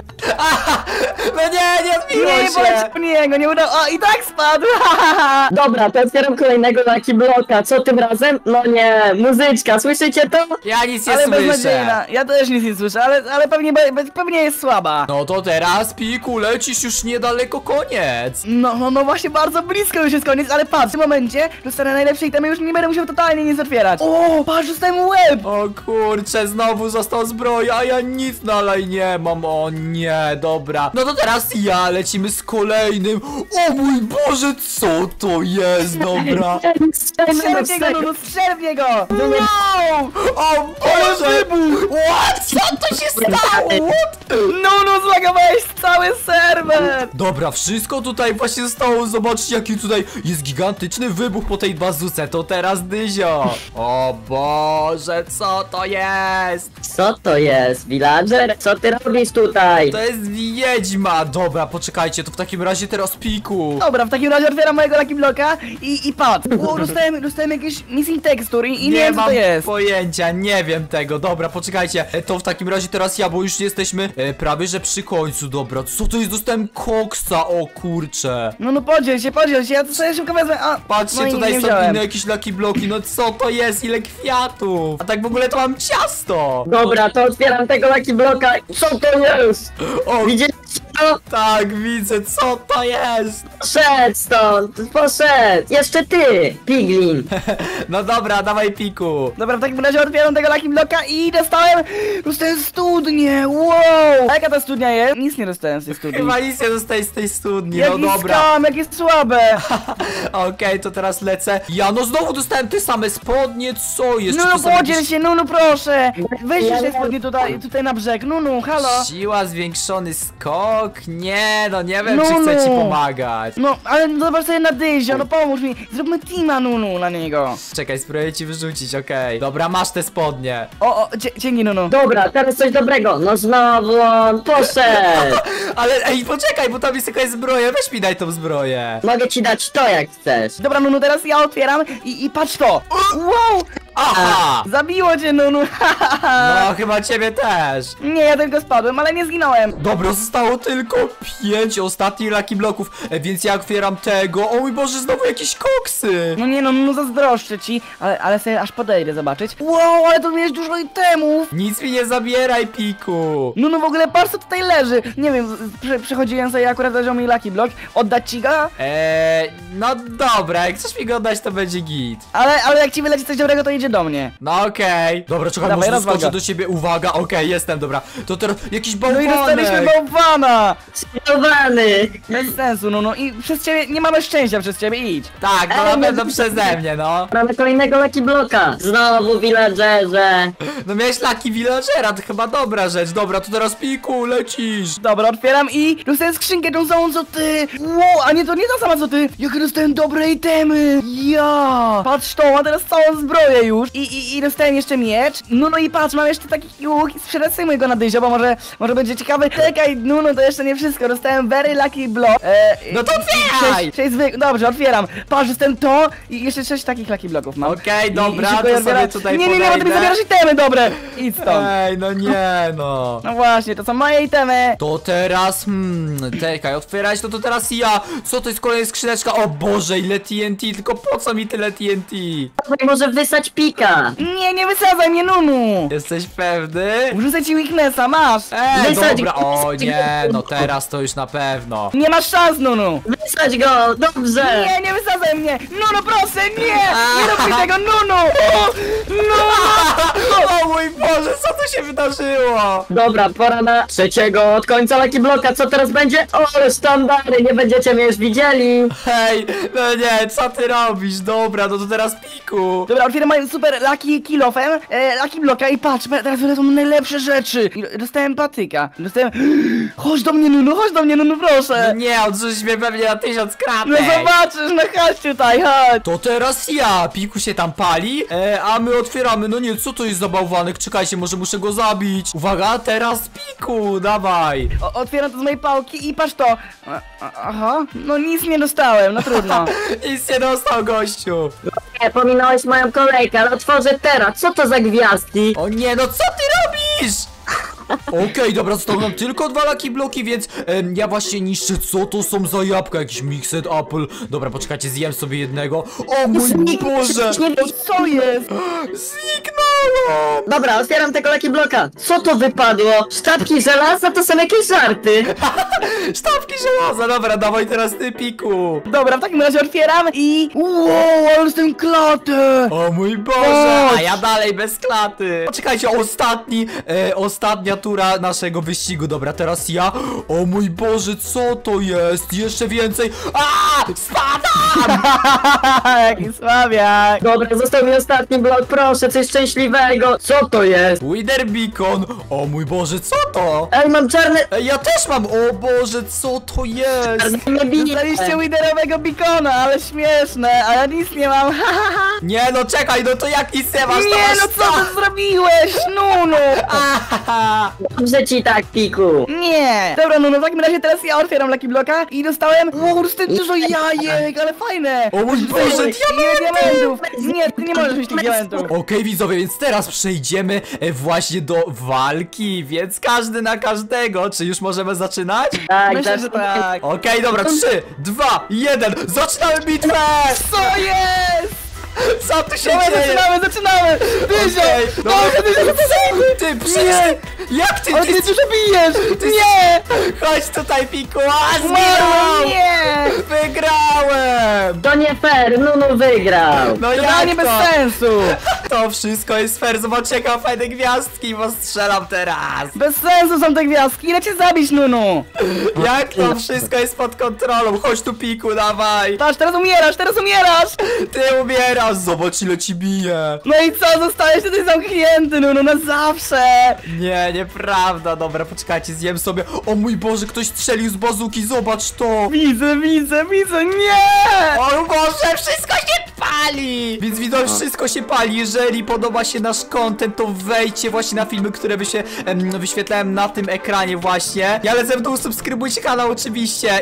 A: No nie, nie odbiło
H: Nie,
A: się.
H: poleć po niego, nie udało. O, i tak spadł!
D: Dobra, to otwieram kolejnego Lucky Bloka. Co tym razem? No nie, muzyczka, słyszycie to?
A: Ja nic nie
H: Ale
A: słyszę.
H: beznadziejna. Ja też nic nie słyszę, ale, ale pewnie, be, be- pewnie jest słaba.
A: No to teraz, Piku, lecisz już niedaleko, koniec.
H: No, no, no właśnie bardzo blisko już jest koniec, ale patrz, w tym momencie dostanę najlepsze itemy, już nie będę musiał totalnie nic otwierać. O, patrz, dostałem łeb!
A: O kurczę, znowu został zbroja, a ja nic dalej nie mam, o nie, dobra. No to teraz ja, lecimy z kolejnym. O mój Boże, co to jest, dobra.
H: Strzel w niego, Nunu, strzel w niego! Wow!
A: O Boże, what? Co to się stało? What?
H: Nunu, zlagowałeś cały serwer!
A: Dobra, wszystko tutaj właśnie zostało, zobaczcie jaki tutaj jest gigantyczny wybuch po tej bazuce, to teraz Dyzio. O Boże, co to jest?
D: Co to jest, villager? Co ty robisz tutaj?
A: To jest wiedźma, dobra, poczekajcie, to w takim razie teraz Piku.
H: Dobra, w takim razie otwieram mojego Lucky Blocka i, i patrz. O, dostałem, dostałem jakieś missing texture i, i nie,
A: Nie
H: wiem co
A: mam
H: to jest.
A: pojęcia, nie wiem tego. Dobra, poczekajcie. E, To w takim razie teraz ja, bo już jesteśmy e, prawie że przy końcu. Dobra, co to jest? Dostałem koksa, o kurcze.
H: No no podziel się, podziel się, ja to sobie szybko wezmę, a...
A: Patrzcie,
H: no i
A: tutaj
H: nie
A: są
H: wziąłem.
A: inne jakieś Lucky Bloki. No co to jest? Ile kwiatów? A tak w ogóle to mam ciasto.
D: Dobra, to otwieram tego Lucky Blocka. Co to jest?
A: O,
D: Widzicie to?
A: tak, widzę, co to jest?
D: Poszedł stąd, poszedł. Jeszcze ty, Piglin.
A: No dobra, dawaj Piku.
H: Dobra, w takim razie otwieram tego Lucky Blocka i dostałem... Dostałem studnię, wow! A jaka ta studnia jest? Nic nie dostałem z tej studni.
A: Chyba nic nie dostaje z tej studni,
H: Jaki
A: no dobra.
H: skam, jakie słabe!
A: Okej, to teraz lecę. Ja no znowu dostałem te same spodnie, co jest?
H: No
A: Czy
H: no
A: to są
H: podziel
A: jakieś-
H: się, no no proszę! Weź jeszcze spodnie tutaj, tutaj na brzeg, no no, halo!
A: Siła, zwiększony skok? Nie, no nie wiem,
H: No,
A: czy chcę ci
H: no.
A: pomagać.
H: No, ale zobacz sobie na Dyzio, no pomóż mi, zróbmy teama Nunu na niego.
A: Czekaj, spróbuję ci wyrzucić, okej. Dobra, masz te spodnie.
H: O, o, dzie dzięki Nunu.
D: Dobra, teraz coś dobrego. No znowu on poszedł.
A: Ale ej, poczekaj, bo tam jest jakaś zbroja, weź mi daj tą zbroję.
D: Mogę ci dać to jak chcesz.
H: Dobra Nunu, teraz ja otwieram i, i patrz to! Wow!
A: Aha!
H: Zabiło cię Nunu,
A: No, chyba ciebie też.
H: Nie, ja tylko spadłem, ale nie zginąłem.
A: Dobra, zostało tylko pięć ostatnich Lucky Bloków, e, więc ja otwieram tego. O mój Boże, znowu jakieś koksy.
H: No nie no, Nunu, zazdroszczę ci, ale, ale sobie aż podejdę zobaczyć. Wow, ale tu miałeś dużo itemów!
A: Nic mi nie zabieraj, Piku.
H: Nunu, w ogóle patrz co tutaj leży. Nie wiem, prze, przechodziłem sobie akurat leżał mi Lucky Block, oddać ci go?
A: Eee, no dobra, jak chcesz mi go oddać, to będzie git.
H: Ale, ale jak ci wyleci coś dobrego, to idzie do mnie.
A: No okej. Dobra, czekaj,
H: Dawaj,
A: może
H: rozwal
A: skoczę
H: go.
A: do ciebie. Uwaga, okej, jestem, dobra. To teraz jakiś
H: No
A: bałwanek.
H: i dostaliśmy bałwana!
D: Skierowany.
H: Bez sensu, no no i przez ciebie, nie mamy szczęścia przez ciebie, idź.
A: Tak, no na pewno przeze mnie, no.
D: Mamy kolejnego Lucky Blocka. Znowu villagerze.
A: No miałeś Lucky Villagera, to chyba dobra rzecz. Dobra, to teraz Piku, lecisz.
H: Dobra, otwieram i dostałem skrzynkę tą samą co ty. Wow, a nie, to nie ta sama co ty. Jakie dostałem dobre itemy. Ja. Patrz to, mam teraz całą zbroję już. I, i, i dostałem jeszcze miecz. No no i patrz, mam jeszcze taki łuk i sprzedać sobie mojego na dyzio, bo może, może będzie ciekawy. Czekaj, no no to jeszcze nie wszystko. Dostałem very lucky block. E,
A: No to
H: i- i
A: otwieraj!
H: sześć- sześć zwyk- Dobrze, otwieram. Patrz, dostałem to i jeszcze sześć takich lucky blocków mam.
A: Okej,
H: I-
A: dobra,
H: i szybko
A: to
H: je
A: sobie
H: odbieram.
A: tutaj
H: Nie, nie, nie, bo ty mi
A: podejdę.
H: zabierasz itemy, dobre. Idź stąd.
A: Ej, no nie, no.
H: No właśnie, to są moje itemy.
A: To teraz, hmm, czekaj, otwierać to to teraz ja. Co to jest kolejna skrzyneczka? O Boże, ile T N T, tylko po co mi tyle T N T?
D: Może wysać pika.
H: Nie, nie wysadzaj mnie, Nunu!
A: Jesteś pewny?
H: Wrzucę ci weaknessa, masz!
A: Ej,
D: Wysadź
A: dobra,
D: go,
A: o
D: wysadź
A: nie,
D: go.
A: no teraz to już na pewno.
H: Nie masz szans, Nunu!
D: Wysać go, dobrze.
H: Nie, nie wysadzaj mnie! Nunu, proszę, nie! Nie rób mi tego, Nunu! O, Nunu!
A: O mój Boże, co tu się wydarzyło?
D: Dobra, pora na trzeciego od końca Lucky Blocka. Co teraz będzie? O, ale sztandary, nie będziecie mnie już widzieli.
A: Hej, no nie, co ty robisz? Dobra, no to teraz Piku.
H: Dobra, otwieram moim super lucky killofem, e, lucky blocka i patrz, teraz są najlepsze rzeczy! I dostałem patyka, dostałem... Chodź do mnie, Nunu, chodź do mnie, Nunu,
A: No
H: proszę!
A: nie, odrzuć mnie pewnie na tysiąc kratek.
H: No zobaczysz, no chodź tutaj, chodź!
A: To teraz ja, Piku się tam pali, e, a my otwieramy, no nie, co to jest za bałwanek? Czekajcie, może muszę go zabić. Uwaga, teraz Piku, dawaj.
H: O, otwieram to z mojej pałki i patrz to! A, a, aha, no nic nie dostałem, no trudno.
A: Nic nie dostał, gościu.
D: Nie, pominąłeś moją kolejkę, ale otworzę teraz. Co to za gwiazdki?
A: O nie, no co ty robisz? Okej, dobra, zostały nam tylko dwa Lucky Bloki, więc em, ja właśnie niszczę, co to są za jabłka, jakiś Mixed Apple. Dobra, poczekajcie, zjem sobie jednego. O mój Boże!
D: Nie wiem.
H: Co jest?
A: Zniknąłem!
D: Dobra, otwieram tego Lucky Blocka. Co to wypadło? Sztabki żelaza to są jakieś żarty.
A: Sztabki żelaza, dobra, dawaj teraz ty, Piku.
H: Dobra, w takim razie otwieram i... Wow, ale jestem klatę!
A: O mój Boże,
H: Chodź.
A: a ja dalej bez klaty. Poczekajcie, ostatni, e, ostatnia tura naszego wyścigu. Dobra, teraz ja. O mój Boże, co to jest? Jeszcze więcej. A! Spadam!
H: Jaki słabiak!
D: Dobra, został mi ostatni blok, proszę, coś szczęśliwego. możliwego. Co to jest?
A: Wither Beacon. O mój Boże, co to?
D: Ej, mam czarne...
A: Ej, ja też mam. O Boże, co to jest?
D: czarne bije.
H: Dostaliście widerowego beacona, ale śmieszne, a ja nic nie mam.
A: Nie no, czekaj, no to jak nic nie masz, to
H: Nie,
A: masz
H: no co ty zrobiłeś, Nunu?
A: Aha.
D: Dobrze ci tak, Piku.
H: Nie! Dobra, no, no w takim razie teraz ja otwieram Lucky Blocka i dostałem... Wow, dostałem dużo jajek, ale fajne!
A: O mój Boże,
H: Ile diamentów! Nie, ty nie możesz mieć tych diamentów.
A: Okej, widzowie, więc teraz przejdziemy e, właśnie do walki, więc każdy na każdego. Czy już możemy zaczynać?
D: Tak,
H: Myślę, że tak.
A: Okej, dobra, trzy, dwa, jeden, zaczynamy bitwę!
H: Co jest?
A: Co tu się
H: Dobra,
A: dzieje?
H: zaczynamy, zaczynamy! Dyzio!
A: Okej, dobra.
H: Dobra, Dyzio, co
A: Ty, przecież ty, jak ty,
H: Ale
A: ty,
H: ty dużo bijesz! Nie!
A: chodź tutaj, Piku, a
H: Umarłem,
A: zginął!
H: nie!
A: Wygrałem!
D: To nie fair, Nunu wygrał.
A: No
H: Totalnie
A: jak
H: bez
A: to?
H: sensu!
A: To wszystko jest fair, zobaczcie jakie fajne gwiazdki, bo strzelam teraz.
H: Bez sensu są te gwiazdki, ile cię zabić, Nunu?
A: Jak to wszystko jest pod kontrolą? Chodź tu, Piku, dawaj.
H: Patrz, teraz umierasz, teraz umierasz!
A: Ty umierasz, zobacz ile ci bije.
H: No i co, zostałeś tutaj zamknięty, Nunu, na zawsze!
A: Nie, nieprawda, dobra, poczekajcie, zjem sobie. O mój Boże, ktoś strzelił z bazuki, zobacz to.
H: Widzę, widzę, widzę, nie!
A: O Boże, wszystko się pali! Więc widać, wszystko się pali. Jeżeli podoba się nasz content, to wejdźcie właśnie na filmy, które by się em, wyświetlałem na tym ekranie właśnie. I ale ze mną subskrybujcie kanał oczywiście.